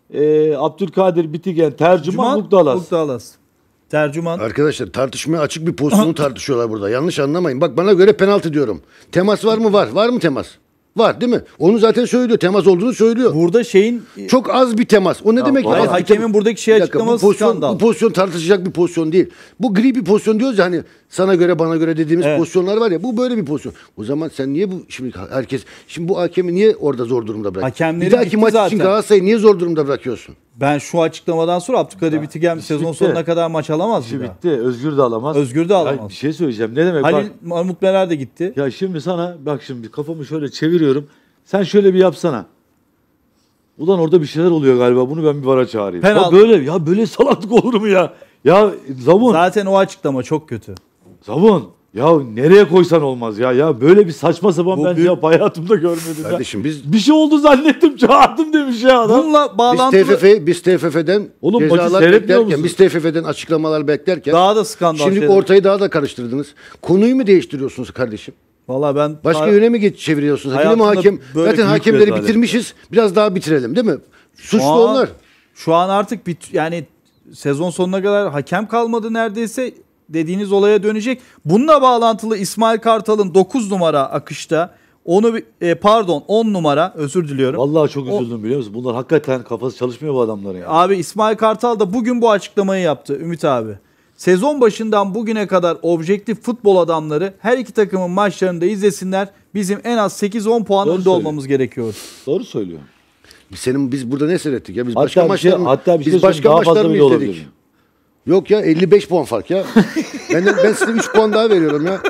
Abdülkadir Bitigen, tercüman Muktalas. Muktalas. Tercüman. Arkadaşlar tartışmaya açık bir pozisyonu tartışıyorlar burada. Yanlış anlamayın. Bak bana göre penaltı diyorum. Temas var mı? Var. Var mı temas? Var değil mi? Onu zaten söylüyor. Temas olduğunu söylüyor. Burada şeyin Çok az bir temas. O ne demek? hayır, Az bir hakemin temas. buradaki şey Bir dakika, açıklaması bu pozisyon, skandal. bu pozisyon tartışacak bir pozisyon değil. Bu gri bir pozisyon diyoruz ya hani sana göre bana göre dediğimiz Evet. pozisyonlar var ya bu böyle bir pozisyon. O zaman sen niye şimdi bu hakemi niye orada zor durumda bırakıyorsun? Hakemleri Bir dahaki bitti maç zaten. için Galatasaray'ı niye zor durumda bırakıyorsun? ben şu açıklamadan sonra Abdülkadir Bitigen sezon bitti. sonuna kadar maç alamaz İşi bir daha. bitti. Özgür de alamaz. Özgür de Ya alamaz. bir şey söyleyeceğim. Ne demek? Halil Bak, Mahmut Meler de gitti. ya şimdi sana bak şimdi kafamı şöyle çeviriyorum. Sen şöyle bir yapsana. Ulan orada bir şeyler oluyor galiba. Bunu ben bir VAR'a çağırayım. Penaltı. Ya böyle salaklık olur mu ya? Ya Zavun. Zaten o açıklama çok kötü. Zavun. Ya nereye koysan olmaz ya. Ya böyle bir saçma sapan Bu ben büyük- cevap hayatımda görmedim ya. Kardeşim biz Bir şey oldu zannettim çağırdım demiş ya adam. Bununla bağlantılı biz TFF'den Oğlum, maçı cezalar seyretmiyor beklerken, musun? biz TFF'den açıklamalar beklerken daha da skandal şimdi şeyler. ortayı daha da karıştırdınız. Konuyu mu değiştiriyorsunuz kardeşim? Valla ben Başka yöne mi çeviriyorsunuz? Yine mi Hayatımda hakem? böyle Zaten büyük hakemleri rezalet. bitirmişiz. Biraz daha bitirelim değil mi? Suçlu Şu an- onlar. Şu an artık yani sezon sonuna kadar hakem kalmadı neredeyse dediğiniz olaya dönecek. Bununla bağlantılı İsmail Kartal'ın 9 numara akışta onu 10 numara özür diliyorum. Vallahi çok üzüldüm biliyor musun? Bunlar hakikaten kafası çalışmıyor bu adamların ya. Abi İsmail Kartal da bugün bu açıklamayı yaptı Ümit abi. Sezon başından bugüne kadar objektif futbol adamları her iki takımın maçlarını da izlesinler. Bizim en az 8-10 puan Doğru önde söylüyor. olmamız gerekiyor. Doğru söylüyor. Biz burada ne seyrettik ya? Biz Hatta başka bir şey, maçlar mı? hatta bir şey Biz başka söyleyeyim, daha maçlar fazla mı bile izledik? olabilir. Yok ya 55 puan fark ya. ben size 3 puan daha veriyorum ya.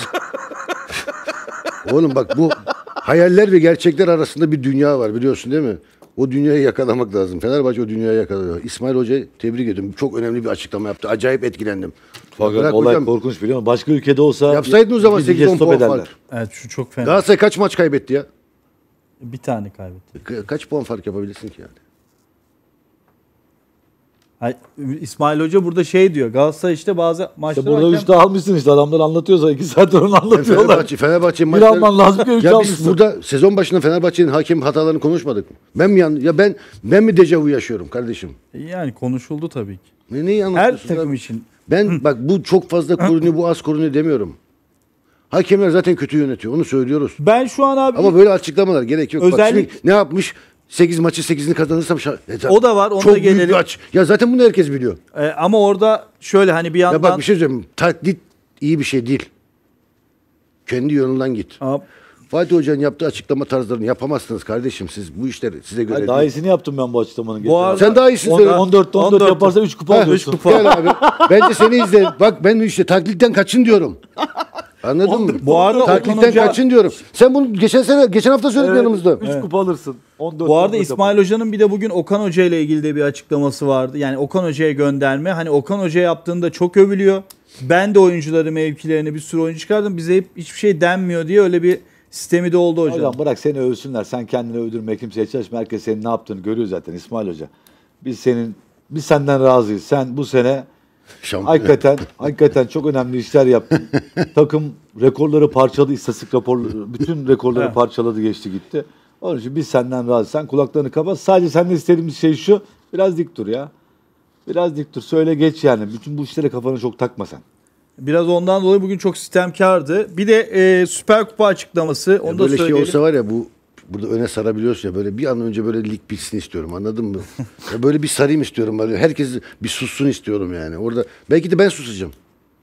Oğlum bak bu hayaller ve gerçekler arasında bir dünya var biliyorsun değil mi? O dünyayı yakalamak lazım. Fenerbahçe o dünyayı yakalıyor. İsmail Hoca'yı tebrik ediyorum. Çok önemli bir açıklama yaptı. Acayip etkilendim. Fakat Bırak olay hocam, korkunç biliyor musun? Başka ülkede olsa yapsaydın o zaman bir lige 8-10 stop puan ederler. fark. Evet şu çok fena. Galatasaray kaç maç kaybetti ya? Bir tane kaybetti. Kaç puan fark yapabilirsin ki yani? İsmail Hoca burada şey diyor. Galatasaray işte bazı İşte maçları burada hakem- 3'te almışsın işte adamlar anlatıyorsa 2 saattir onu Yani anlatıyorlar. Fenerbahçe Bir maçları... alman lazım ki 3 Ya biz almışsın. burada sezon başında Fenerbahçe'nin hakem hatalarını konuşmadık mı? Ben mi dejavu yaşıyorum kardeşim? Yani konuşuldu tabii ki. Neyi Her anlatıyorsun? takım abi? için. Ben bak bu çok fazla korunuyor, bu az korunuyor demiyorum. Hakemler zaten kötü yönetiyor. Onu söylüyoruz. Ben şu an abi Ama böyle açıklamalar gerek yok. Bak Özellik- şimdi ne yapmış? 8 maçı 8'ini kazanırsam O da var, ona çok da büyük gelelim. bir aç. Ya zaten bunu herkes biliyor. ama orada şöyle hani bir yandan Ya bak bir şey söyleyeyim. Taklit iyi bir şey değil. Kendi yolundan git. Aa, Fatih Hoca'nın yaptığı açıklama tarzlarını yapamazsınız kardeşim siz. Bu işler size göre Hayır, daha değil. iyisini yaptım ben bu açıklamanın. Bu arada- Sen daha iyisin söyle. 14 yaparsa 3 kupa Ha, alıyorsun. Gel abi. Bence seni izle. Bak ben işte taklitten kaçın diyorum. Anladın mı? Bu arada Okan taklitten Hoca- kaçın diyorum. Sen bunu geçen hafta söyledin yanımızda. 3 kupa alırsın. 14 bu arada 14 İsmail Hoca'nın bir de bugün Okan Hoca ile ilgili de bir açıklaması vardı. Yani Okan Hoca'ya gönderme. Hani Okan Hoca yaptığında çok övülüyor. Ben de oyuncuları mevkilerine bir sürü oyuncu çıkardım. Bize hiçbir şey denmiyor diye öyle bir sistemi de oldu hocam. Hocam bırak seni övsünler. Sen kendini övdürmeye kimseye çalışma. Herkes senin ne yaptığını görüyor zaten İsmail Hoca. Biz senden razıyız. Sen bu sene Şampiyon. hakikaten çok önemli işler yaptın. Takım rekorları parçaladı, istatistik raporları, bütün rekorları Evet. parçaladı, geçti gitti. Onun için biz senden razıyız. Sen kulaklarını kapat. Sadece senden istediğimiz şey şu. Biraz dik dur ya. Biraz dik dur. Söyle geç yani. Bütün bu işlere kafanı çok takma sen. Biraz ondan dolayı bugün çok sistemkardı. Bir de Süper Kupa açıklaması. Onu da Böyle şey söyleyelim. olsa var ya burada öne sarabiliyorsun ya böyle bir an önce böyle lig bitsin istiyorum anladın mı? Ya böyle bir sarayım istiyorum böyle herkes bir sussun istiyorum yani. Orada belki de ben susacağım.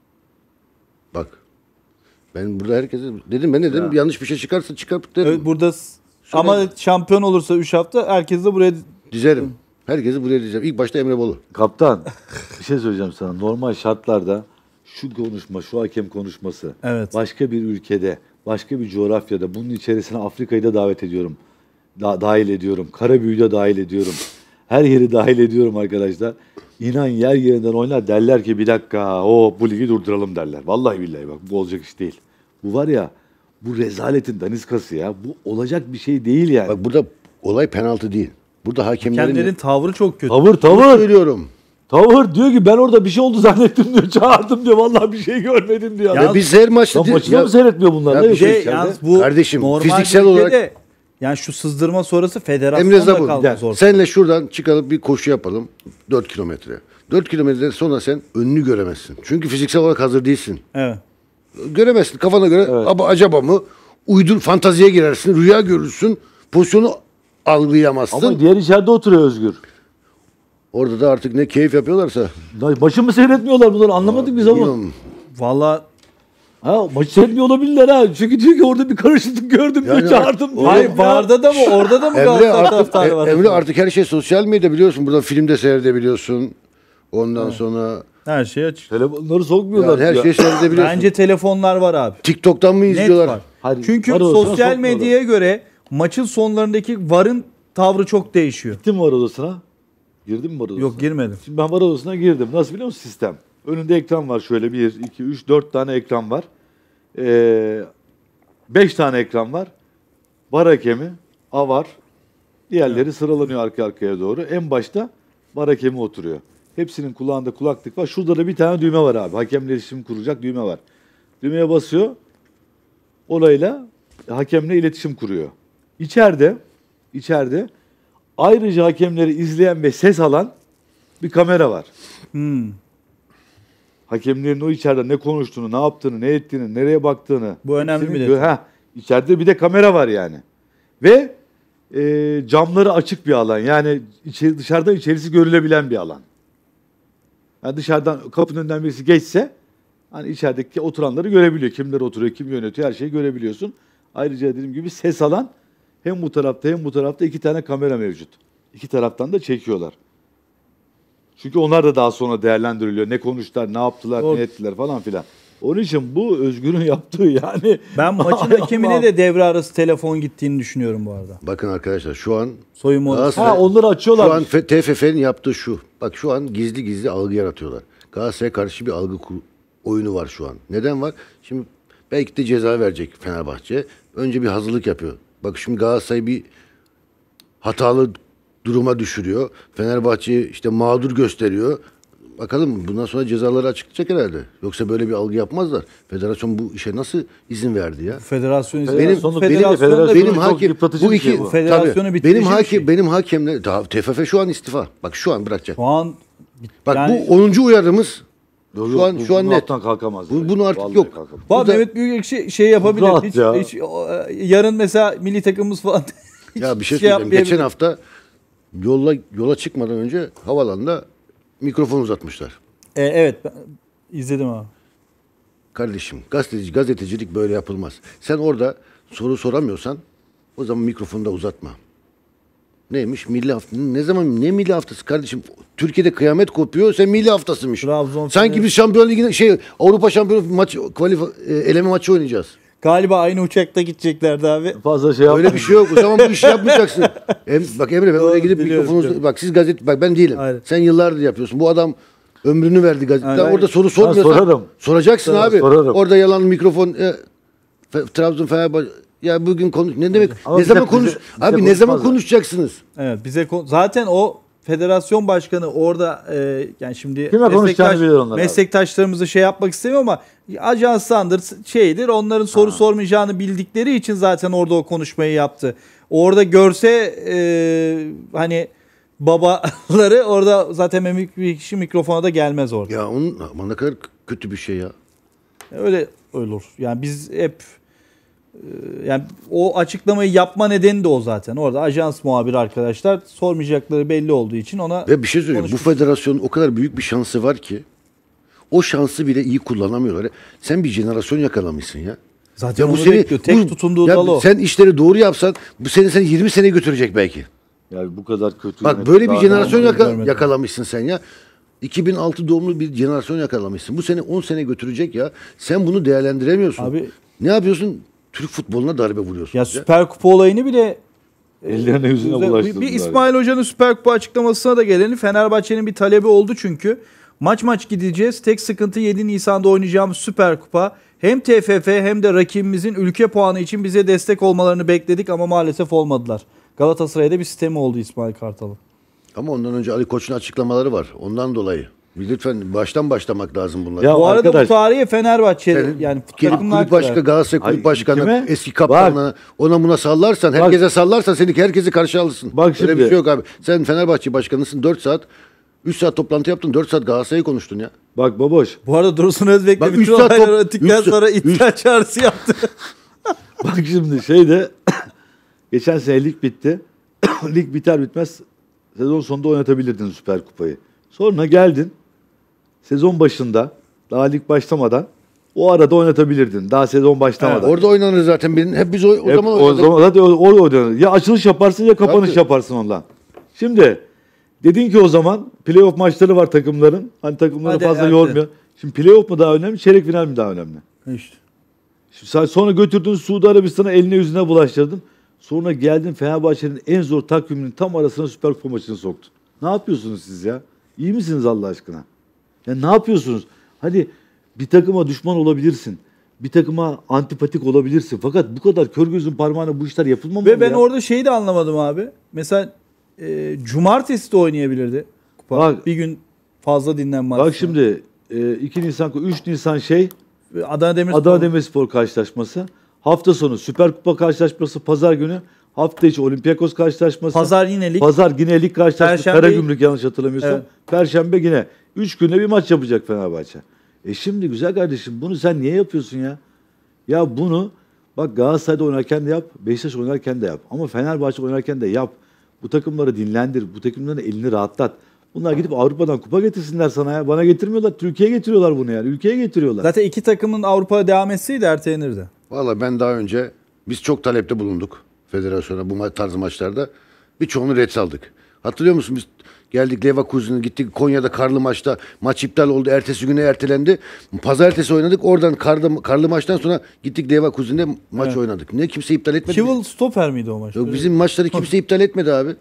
Bak. Ben burada herkese dedim ben de dedim yanlış bir şey çıkarsa çıkarıp derim. Evet, burada ama şampiyon olursa 3 hafta herkes de buraya Dizerim. Herkesi buraya dizeceğim. İlk başta Emre Bolu. Kaptan bir şey söyleyeceğim sana. Normal şartlarda şu konuşma, şu hakem konuşması Evet. başka bir ülkede, başka bir coğrafyada bunun içerisine Afrika'yı da davet ediyorum. Dahil ediyorum. Karabüyü'yü de dahil ediyorum. Her yeri dahil ediyorum arkadaşlar. İnan yer yerinden oynar derler ki bir dakika bu ligi durduralım derler. Vallahi billahi bak bu olacak iş değil. Bu var ya bu rezaletin daniskası ya. Bu olacak bir şey değil yani. Bak burada olay penaltı değil. Burada hakemlerin tavrı çok kötü. Tavır. söylüyorum. Tavır diyor ki ben orada bir şey oldu zannettim diyor. Çağırdım diyor. Vallahi bir şey görmedim diyor. Ya biz her maçta Lan maçını mı seyretmiyor bunlar? Ya Ne bir yapıyor şey- içeride? Yalnız bu Kardeşim, normal fiziksel bir olarak- ülkede Yani şu sızdırma sonrası Emre federasyonda Zabun, kaldı zor. senle şuradan çıkalım bir koşu yapalım 4 kilometre. 4 kilometre sonra sen önünü göremezsin. Çünkü fiziksel olarak hazır değilsin. Evet. Göremezsin kafana göre acaba mı? Uydur fantaziye girersin, rüya görürsün, pozisyonu algılayamazsın. Ama diğer içeride oturuyor Özgür. Orada da artık ne keyif yapıyorlarsa. Maçı mı seyretmiyorlar bunları anlamadık biz ama. Bilmiyorum. Valla Ha, maçı seyretmiyor olabilirler ha. Çünkü diyor ki orada bir karışıklık gördüm diyor, Yani çağırdım diyor. hayır Varda da mı orada da mı Galatasaray taraftarı var? Emre artık her şey sosyal medya biliyorsun. Burada filmde seyredebiliyorsun. Ondan sonra Her şey açık. Telefonları sokmuyorlar. yani her ya. şeyi seyredebiliyorsun. Bence telefonlar var abi. TikTok'tan mı Net izliyorlar? var. Hayır, Çünkü var olsa sosyal sokmuyorlar. medyaya göre maçın sonlarındaki VAR'ın tavrı çok değişiyor. Gittin mi var odasına? Girdin mi var odasına? Yok girmedim. Şimdi ben var odasına girdim. Nasıl biliyor musun sistem? Önünde ekran var şöyle 1, 2, 3, 4 tane ekran var. 5 tane ekran var. Var hakemi, var. Diğerleri sıralanıyor arka arkaya doğru. En başta var hakemi oturuyor. Hepsinin kulağında kulaklık var. Şurada da bir tane düğme var abi. Hakemle iletişim kuracak düğme var. Düğmeye basıyor. Orayla hakemle iletişim kuruyor. İçeride ayrıca hakemleri izleyen ve ses alan bir kamera var. Hakemlerin o içeride ne konuştuğunu, ne yaptığını, ne ettiğini, nereye baktığını. Bu önemli hepsini bir gör- detay. İçeride bir de kamera var yani. Ve camları açık bir alan. Yani dışarıdan içerisi görülebilen bir alan. Yani dışarıdan kapının önünden birisi geçse hani içerideki oturanları görebiliyor. Kimler oturuyor, kim yönetiyor her şeyi görebiliyorsun. Ayrıca dediğim gibi ses alan hem bu tarafta hem bu tarafta 2 tane kamera mevcut. 2 taraftan da çekiyorlar. Çünkü onlar da daha sonra değerlendiriliyor. Ne konuştular, ne yaptılar, Doğru. ne ettiler falan filan. Onun için bu Özgür'ün yaptığı yani. Ben maçın hakemine de devre arası telefon gittiğini düşünüyorum bu arada. Bakın arkadaşlar şu an Soyunma odası. Ha, onları açıyorlar. Şu an TFF'nin yaptığı şu. Bak şu an gizli gizli algı yaratıyorlar. Galatasaray'a karşı bir algı oyunu var şu an. Neden var? Şimdi belki de ceza verecek Fenerbahçe. Önce bir hazırlık yapıyor. Bak şimdi Galatasaray bir hatalı duruma düşürüyor. Fenerbahçe'yi işte mağdur gösteriyor. Bakalım bundan sonra cezaları açıklayacak herhalde. Yoksa böyle bir algı yapmazlar. Federasyon bu işe nasıl izin verdi ya? Federasyon Federasyonu değil de federasyonda federasyonu Benim çok hakem yıpratıcı bu bir iki şey bu. Federasyonu tabii, bitirici benim bir hakem şey. benim hakemler daha TFF şu an istifa. Bak şu an bırakacak. şu an Bak yani- bu 10. uyarımız Yok, şu an bunun net. altından kalkamaz. Bunu artık Vallahi yok. kalkamaz. Valla Burada- Mehmet Büyükekşi şey yapabilir. Rahat Hiç, ya. yarın mesela milli takımımız falan hiç Ya bir şey söyleyeceğim. yapmayabilir. Geçen hafta yola çıkmadan önce havalanında mikrofon uzatmışlar. Evet ben izledim abi. Kardeşim gazetecilik böyle yapılmaz. Sen orada soru soramıyorsan o zaman mikrofonu da uzatma. Neymiş? Milli hafta. Ne zaman ne milli haftası kardeşim? Türkiye'de kıyamet kopuyor. Sen milli haftasıymış. Trabzon Sanki Fener- biz Şampiyon Ligi'nde Avrupa Şampiyonu eleme maçı oynayacağız. Galiba aynı uçakta gideceklerdi abi. Fazla şey yapma. Öyle bir şey yok. O zaman bu işi yapmayacaksın. Bak Emre ben Doğru, oraya gidip biliyorum, mikrofonu biliyorum. bak siz bak ben değilim. Aynen. Sen yıllardır yapıyorsun. Bu adam ömrünü verdi gazeteden. Aynen. Orada soru sormuyorsan sorarım. soracaksın abi. Sorarım. Orada yalan mikrofon Trabzon Fenerbahçe ya bugün konuş ne demek? Ama Ne bize- zaman konuş? bize Abi ne zaman konuşmazlar. konuşacaksınız? Evet bize zaten o federasyon başkanı orada yani şimdi Kime konuşacağını bilir onlar abi. meslektaşlarımızı şey yapmak istemiyor ama ajanslandır şeydir onların soru sormayacağını bildikleri için zaten orada o konuşmayı yaptı. Orada görse hani babaları orada zaten Mehmet Büyükekşi mikrofona da gelmez orada. Ya onun aman ne kadar kötü bir şey ya. Öyle olur. Yani biz hep yani o açıklamayı yapma nedeni de o zaten. Orada ajans muhabiri arkadaşlar sormayacakları belli olduğu için ona Ve bir şey söyleyeyim. Bu federasyonun o kadar büyük bir şansı var ki o şansı bile iyi kullanamıyorlar. Sen bir jenerasyon yakalamışsın ya. zaten Ya onu bekliyor. Tek tutunduğu ya dal o. sen işleri doğru yapsan bu seni 20 sene götürecek belki. Yani bu kadar kötü. Bak yönetim böyle bir daha jenerasyon devam görmedim. yakalamışsın sen ya. 2006 doğumlu bir jenerasyon yakalamışsın. Bu seni 10 sene götürecek ya. Sen bunu değerlendiremiyorsun. Abi- ne yapıyorsun? Türk futboluna darbe vuruyorsun. Ya Süper Kupa olayını bile Ellerine yüzüne bulaştırdılar. bir İsmail Hoca'nın Süper Kupa açıklamasına da gelelim. Fenerbahçe'nin bir talebi oldu çünkü. Maç gideceğiz. Tek sıkıntı 7 Nisan'da oynayacağımız Süper Kupa. Hem TFF hem de rakibimizin ülke puanı için bize destek olmalarını bekledik ama maalesef olmadılar. Galatasaray'da bir sistemi oldu İsmail Kartal'ın. Ama ondan önce Ali Koç'un açıklamaları var. Ondan dolayı. Lütfen baştan başlamak lazım bunlar. Ya Bu arada arkadaş, bu tarihe Fenerbahçe yani takımlar kulüp başkanı, Galatasaray kulüp Ay, başkanı, kime? eski kaptanına ona buna sallarsan, herkese sallarsan herkesi karşı alırsın. Bak Öyle şimdi. bir şey yok abi. Sen Fenerbahçe başkanısın, 4 saat 3 saat toplantı yaptın, 4 saat Galatasaray'ı konuştun ya. bak baboş. Bu arada Dursun Özbek'le Bak, bütün üç saat olayları top- öttikten üç- sonra üç- iptal çağrısı yaptı. Bak şimdi şeyde geçen sene lig bitti. Lig biter bitmez sezon sonunda oynatabilirdin Süper Kupayı. Sonra geldin sezon başında daha lig başlamadan o arada oynatabilirdin. Daha sezon başlamadan. Orada oynanır zaten. Hep biz o Hep zaman o oynadık. zaman zaten orada oynanır. Ya açılış yaparsın ya kapanış Tabii. yaparsın ondan. Şimdi dedin ki o zaman playoff maçları var takımların. Hani takımları Hadi, fazla hadi. yormuyor. Şimdi playoff mu daha önemli, çeyrek final mi daha önemli? İşte. Şimdi sen sonra götürdün Suudi Arabistan'a eline yüzüne bulaştırdın. Sonra geldin Fenerbahçe'nin en zor takviminin tam arasına Süper Kupa maçını soktun. Ne yapıyorsunuz siz ya? İyi misiniz Allah aşkına? Ya ne yapıyorsunuz? Hadi bir takıma düşman olabilirsin. Bir takıma antipatik olabilirsin. Fakat bu kadar kör gözün parmağına bu işler yapılmamalı Ve ben ya. orada şeyi de anlamadım abi. Mesela cumartesi de oynayabilirdi. Kupa. Bak- Bir gün fazla dinlenmez. Bak şimdi 2 Nisan, 3 Nisan Adana Demirspor. Adana Demirspor karşılaşması. Hafta sonu Süper Kupa karşılaşması pazar günü. Hafta içi Olympiakos karşılaşması. Pazar yine lig. Pazar yine lig karşılaşması. Perşembe- Karagümrük yanlış hatırlamıyorsam. Evet. Perşembe yine. 3 günde bir maç yapacak Fenerbahçe. Şimdi güzel kardeşim bunu sen niye yapıyorsun ya? Ya bunu bak Galatasaray'da oynarken de yap, Beşiktaş oynarken de yap. Ama Fenerbahçe oynarken de yap. Bu takımları dinlendir, bu takımların elini rahatlat. Bunlar gidip Avrupa'dan kupa getirsinler sana ya. Bana getirmiyorlar, Türkiye'ye getiriyorlar bunu yani. Ülkeye getiriyorlar. Zaten iki takımın Avrupa'ya devam etseydi ertelenirdi. Valla ben daha önce biz çok talepte bulunduk federasyona bu tarz maçlarda. Birçoğunu ret aldık. Hatırlıyor musun biz geldik Leverkusen'e gittik Konya'da karlı maçta maç iptal oldu. Ertesi güne ertelendi. Pazartesi oynadık. Oradan karlı maçtan sonra gittik Leverkusen'de maç oynadık. Ne kimse iptal etmedi. Kivel stoper miydi o maç? Yok, bizim maçları kimse iptal etmedi abi.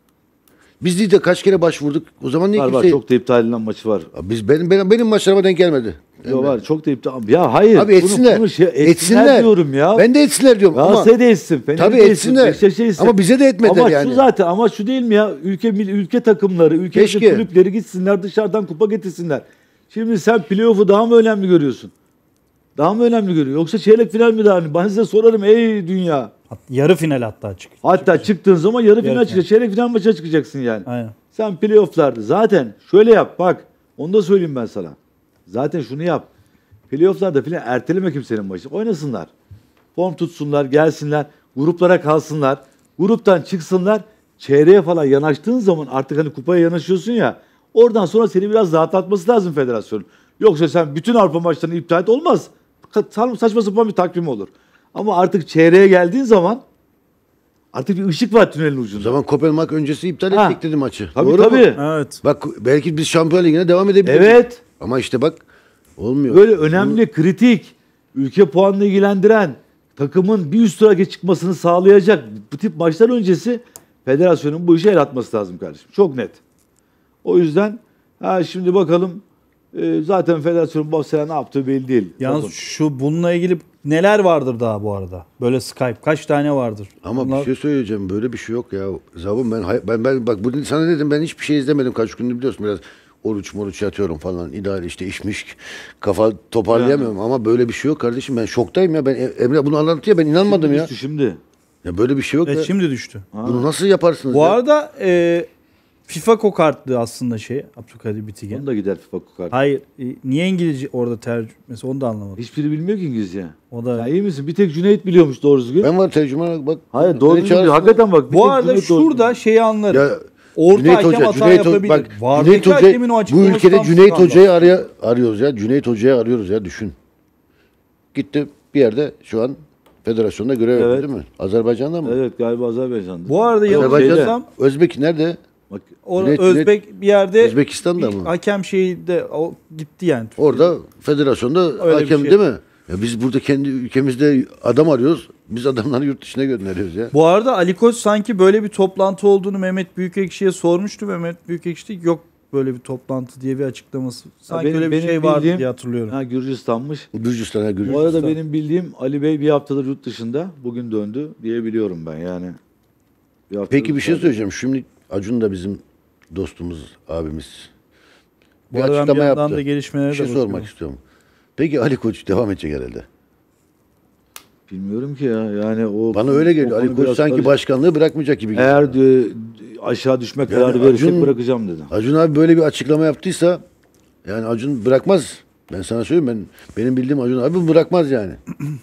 Biz de kaç kere başvurduk. O zaman niye Var kimse... çok da iptal edilen maçı var. Biz benim maçlarıma denk gelmedi. Yo, var çok da iptal. Ya hayır. Abi etsinler. etsinler diyorum ya. Ben de etsinler diyorum ama Galatasaray da etsin. Fener tabii de etsin, etsinler. Beşiktaş da etsin. Ama bize de etmediler ama yani. Şu zaten ama şu değil mi ya? Ülke takımları, ülke Keşke. kulüpleri gitsinler dışarıdan kupa getirsinler. Şimdi sen playoff'u daha mı önemli görüyorsun? Daha mı önemli görüyorsun? Yoksa çeyrek final mi daha önemli? Ben size sorarım ey dünya. Yarı final hatta çık. Hatta çıktığın zaman yarı final final. çıkacaksın. Çeyrek final maça çıkacaksın yani. Aynen. Sen playoff'larda zaten şöyle yap bak. Onu da söyleyeyim ben sana. Zaten şunu yap. Playoff'larda filan erteleme kimsenin maçı. Oynasınlar. Form tutsunlar, gelsinler. Gruplara kalsınlar. Gruptan çıksınlar. Çeyreğe falan yanaştığın zaman artık hani kupaya yanaşıyorsun ya. Oradan sonra seni biraz rahatlatması lazım federasyonun. Yoksa sen bütün Avrupa maçlarını iptal et olmaz. Saçma sapan bir takvim olur. Ama artık çeyreğe geldiğin zaman artık bir ışık var tünelin O ucunda. zaman Kopenhag öncesi iptal Ha. ettik dedi maçı. Tabii Doğru mu? tabii. Evet. Bak belki biz Şampiyon Ligi'ne devam edebiliriz. Evet. Ama işte bak olmuyor. Böyle önemli, kritik, ülke puanını ilgilendiren, takımın bir üst tura çıkmasını sağlayacak bu tip maçlar öncesi federasyonun bu işe el atması lazım kardeşim. Çok net. O yüzden şimdi bakalım zaten federasyonun bu sene ne yaptığı belli değil. Yalnız Bakın. bununla ilgili neler vardır daha bu arada? Böyle Skype kaç tane vardır? Ama Bunlar- bir şey söyleyeceğim. Böyle bir şey yok ya. Zabun ben bak bunu sana dedim ben hiçbir şey izlemedim kaç gündür biliyorsun biraz oruç yatıyorum falan. İdare işte işmiş. Kafa toparlayamıyorum ama böyle bir şey yok kardeşim. Ben şoktayım ya. Emre bunu anlatıyor ben inanmadım ya. Şimdi. Ya böyle bir şey yok ya. Şimdi düştü. Bunu nasıl yaparsınız Bu ya? arada FIFA kokarttı aslında Abdülkadir Bitigen. Onu da gider FIFA kokar. Hayır. Niye İngilizce orada tercümesi onu da anlamadım. Hiçbiri bilmiyor ki İngilizce. O da. Ya iyi misin? Bir tek Cüneyt biliyormuş doğru düzgün. Ben var tercüman bak. Hayır doğru Beni düzgün. çağırsın. Hakikaten bak. bir Bu tek arada Cüneyt doğru şurada düzgün. şeyi anlarım. Ya Orta Cüneyt hakem Hoca, hata Cüneyt Hoca, yapabilir. bak Vardaki Cüneyt Hoca, hakemin o bu açıklaması ülkede tam Cüneyt skandal. Hoca'yı arıyoruz ya. Cüneyt Hoca'yı arıyoruz ya düşün. Gitti bir yerde şu an federasyonda görev yapıyor Evet. değil mi? Azerbaycan'da mı? Evet galiba Azerbaycan'da. Bu arada yanılmıyorsam Özbek nerede? Bak, Özbek bir yerde Özbekistan'da bir mı? hakem şeyde o gitti yani. Orada federasyonda Öyle bir hakem şey. değil mi? Ya biz burada kendi ülkemizde adam arıyoruz. Biz adamları yurt dışına gönderiyoruz ya. Bu arada Ali Koç sanki böyle bir toplantı olduğunu Mehmet Büyükekşi'ye sormuştu. Mehmet Büyükekşi yok böyle bir toplantı diye bir açıklaması. Sanki benim- öyle bir benim şey vardı bildiğim- diye hatırlıyorum. Ha Gürcistan'mış. Gürcistan'a Bu Gürcistan. arada benim bildiğim Ali Bey bir haftadır yurt dışında. Bugün döndü diye biliyorum ben yani. Peki bir şey söyleyeceğim. Şimdi Acun da bizim dostumuz, abimiz. Bu bir arada ben bir açıklama yandan yaptı. da gelişmelere Bir şey de sormak bakıyorum. istiyorum. Peki Ali Koç devam edecek herhalde. Bilmiyorum ki ya. Yani o Bana öyle geliyor. o Ali konu Koç biraz sanki karışık. başkanlığı bırakmayacak gibi geliyor. Eğer aşağı düşme kararı verirsek Acun- bırakacağım dedi. Acun abi böyle bir açıklama yaptıysa yani Acun bırakmaz. Ben sana söyleyeyim, benim bildiğim Acun abi bırakmaz yani.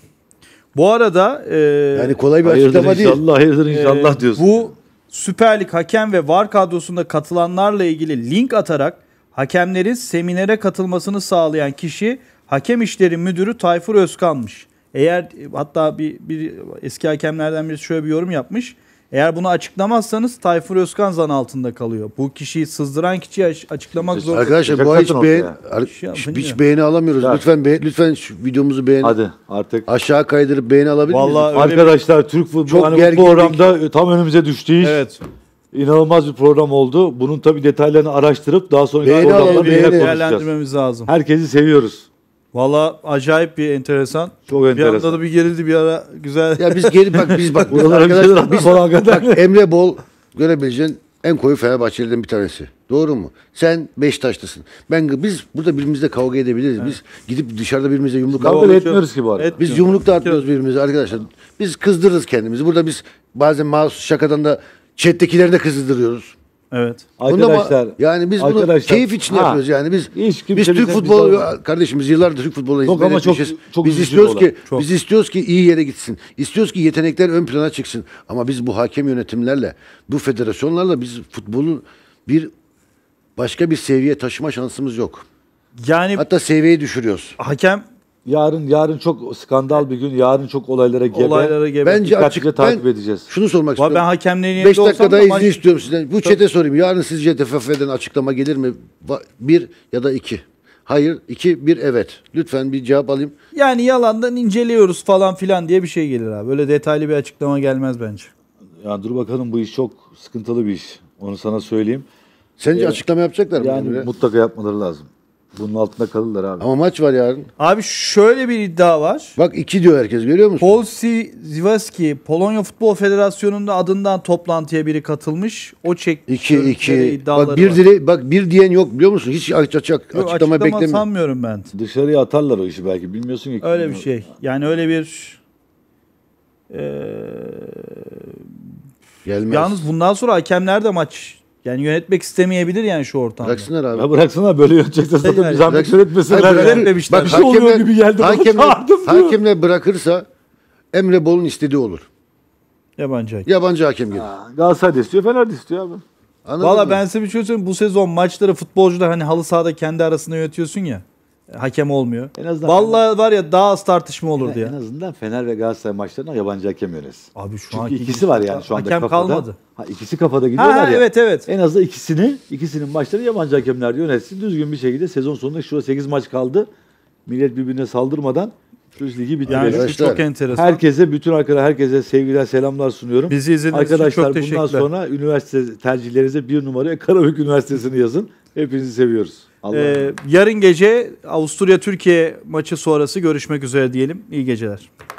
Bu arada Yani kolay bir Hayırdır açıklama değil. inşallah, hayırdır inşallah diyorsun. bu Süper Lig hakem ve VAR kadrosunda katılanlarla ilgili link atarak hakemlerin seminere katılmasını sağlayan kişi Hakem İşleri Müdürü Tayfur Özkan'mış. Eğer hatta bir eski hakemlerden birisi şöyle bir yorum yapmış. Eğer bunu açıklamazsanız Tayfur Özkan zan altında kalıyor. Bu kişiyi sızdıran kişiyi açıklamak zor. Arkadaşlar bu hiç Şey beğeni alamıyoruz. Ya. Lütfen şu videomuzu beğenin. Hadi artık. Aşağı kaydırıp beğeni alabilir miyiz? Vallahi öyle Arkadaşlar Türk futbolu Çok hani bu gerginlik. programda tam önümüze düştü iş. Evet. İnanılmaz bir program oldu. Bunun tabii detaylarını araştırıp daha sonra Beğeni programlarda alalım, yine beğeni. konuşacağız. Değerlendirmemiz lazım. Herkesi seviyoruz. Valla acayip bir enteresan. Çok Bir enteresan. anda da bir gerildi bir ara güzel. Ya biz bak Buralara bir şeyler arkadaşlar biz falan hakikaten. bak Emre Bol görebileceğin en koyu Fenerbahçeli'den bir tanesi. Doğru mu? Sen Beşiktaşlısın. Biz burada birbirimizle kavga edebiliriz. Biz gidip dışarıda birbirimize yumruk Kavga atmıyoruz. etmiyoruz ki bu arada. Biz yumruk da atmıyoruz birbirimize arkadaşlar. Biz kızdırırız kendimizi. Burada biz bazen mouse şakadan da chat'tekileri de kızdırıyoruz. Evet. Arkadaşlar Yani biz bunu arkadaşlar- keyif için Ha. yapıyoruz yani Hiç kimse biz Türk bize futbolu bize- kardeşimiz yıllardır Türk futboluna Çok hizmet ama çok- etmişiz. çok Biz üzücü istiyoruz olay. ki Çok. biz istiyoruz ki iyi yere gitsin. İstiyoruz ki yetenekler ön plana çıksın. Ama biz bu hakem yönetimlerle, bu federasyonlarla biz futbolun başka bir seviyeye taşıma şansımız yok. Yani Hatta seviyeyi düşürüyoruz. hakem yarın çok skandal bir gün. Yarın çok olaylara gebe. olaylara gebe. Bence Dikkatlice takip edeceğiz. Şunu sormak Ben istiyorum. hakemlerin 5 yerinde dakika olsam daha da izni maç- istiyorum sizden. Bu çete sorayım. Yarın sizce TFF'den açıklama gelir mi? 1 ya da 2. Hayır, 2, 1 evet. Lütfen bir cevap alayım. Yani yalandan inceliyoruz falan filan diye bir şey gelir abi. Öyle detaylı bir açıklama gelmez bence. Ya dur bakalım, bu iş çok sıkıntılı bir iş. Onu sana söyleyeyim. Sence açıklama yapacaklar mı? Yani Emre? mutlaka yapmaları lazım. Bunun altında kalırlar abi. Ama maç var yarın. Abi şöyle bir iddia var. Bak 2 diyor herkes, görüyor musun? Paul Zivaski, Polonya Futbol Federasyonu'nun adından toplantıya biri katılmış. O çekmiş. 2 görüntüleri, 2. iddiaları Bak bir diyen yok biliyor musun? Hiç var. Yok, açıklama beklemiyorum. sanmıyorum ben. Dışarıya atarlar o işi belki. Bilmiyorsun ki. Öyle bir şey. Yani öyle bir Gelmez. yalnız bundan sonra hakemler de maç yani yönetmek istemeyebilir yani şu ortamda. Bıraksınlar abi. Ya bıraksana, böyle yönetecekse zaten Yani bir zahmet bıraksın. yönetmesinler. Hayır, yani. yönetmemişler. Bir şey oluyor gibi geldi bana, çağırdım diyor. hakemle bırakırsa Emre Bol'un istediği olur. Yabancı hakem. Yabancı hakem gelir. Galatasaray da istiyor, Fener de istiyor abi. Anladın Valla mı? ben size bir şey söyleyeyim. Bu sezon maçları futbolcular hani halı sahada kendi arasında yönetiyorsun ya. Hakem olmuyor. En azından Vallahi var ya daha az tartışma olurdu En ya. azından Fener ve Galatasaray maçlarına yabancı hakem yönetsin. Abi şu Çünkü anki ikisi var yani şu anda hakem kafada. kalmadı. İkisi kafada gidiyorlar ya. Evet. En azından ikisinin maçları yabancı hakemler yönetsin. Düzgün bir şekilde sezon sonunda şurada 8 maç kaldı. Millet birbirine saldırmadan şu ligi bitirelim. Yani şu Arkadaşlar, çok enteresan. Herkese sevgiler, selamlar sunuyorum. Bizi izlediğiniz için Arkadaşlar çok bundan teşekkürler. sonra üniversite tercihlerinize 1 numaraya Karabük Üniversitesi'ni yazın. Hepinizi seviyoruz. Yarın gece Avusturya-Türkiye maçı sonrası görüşmek üzere diyelim. İyi geceler.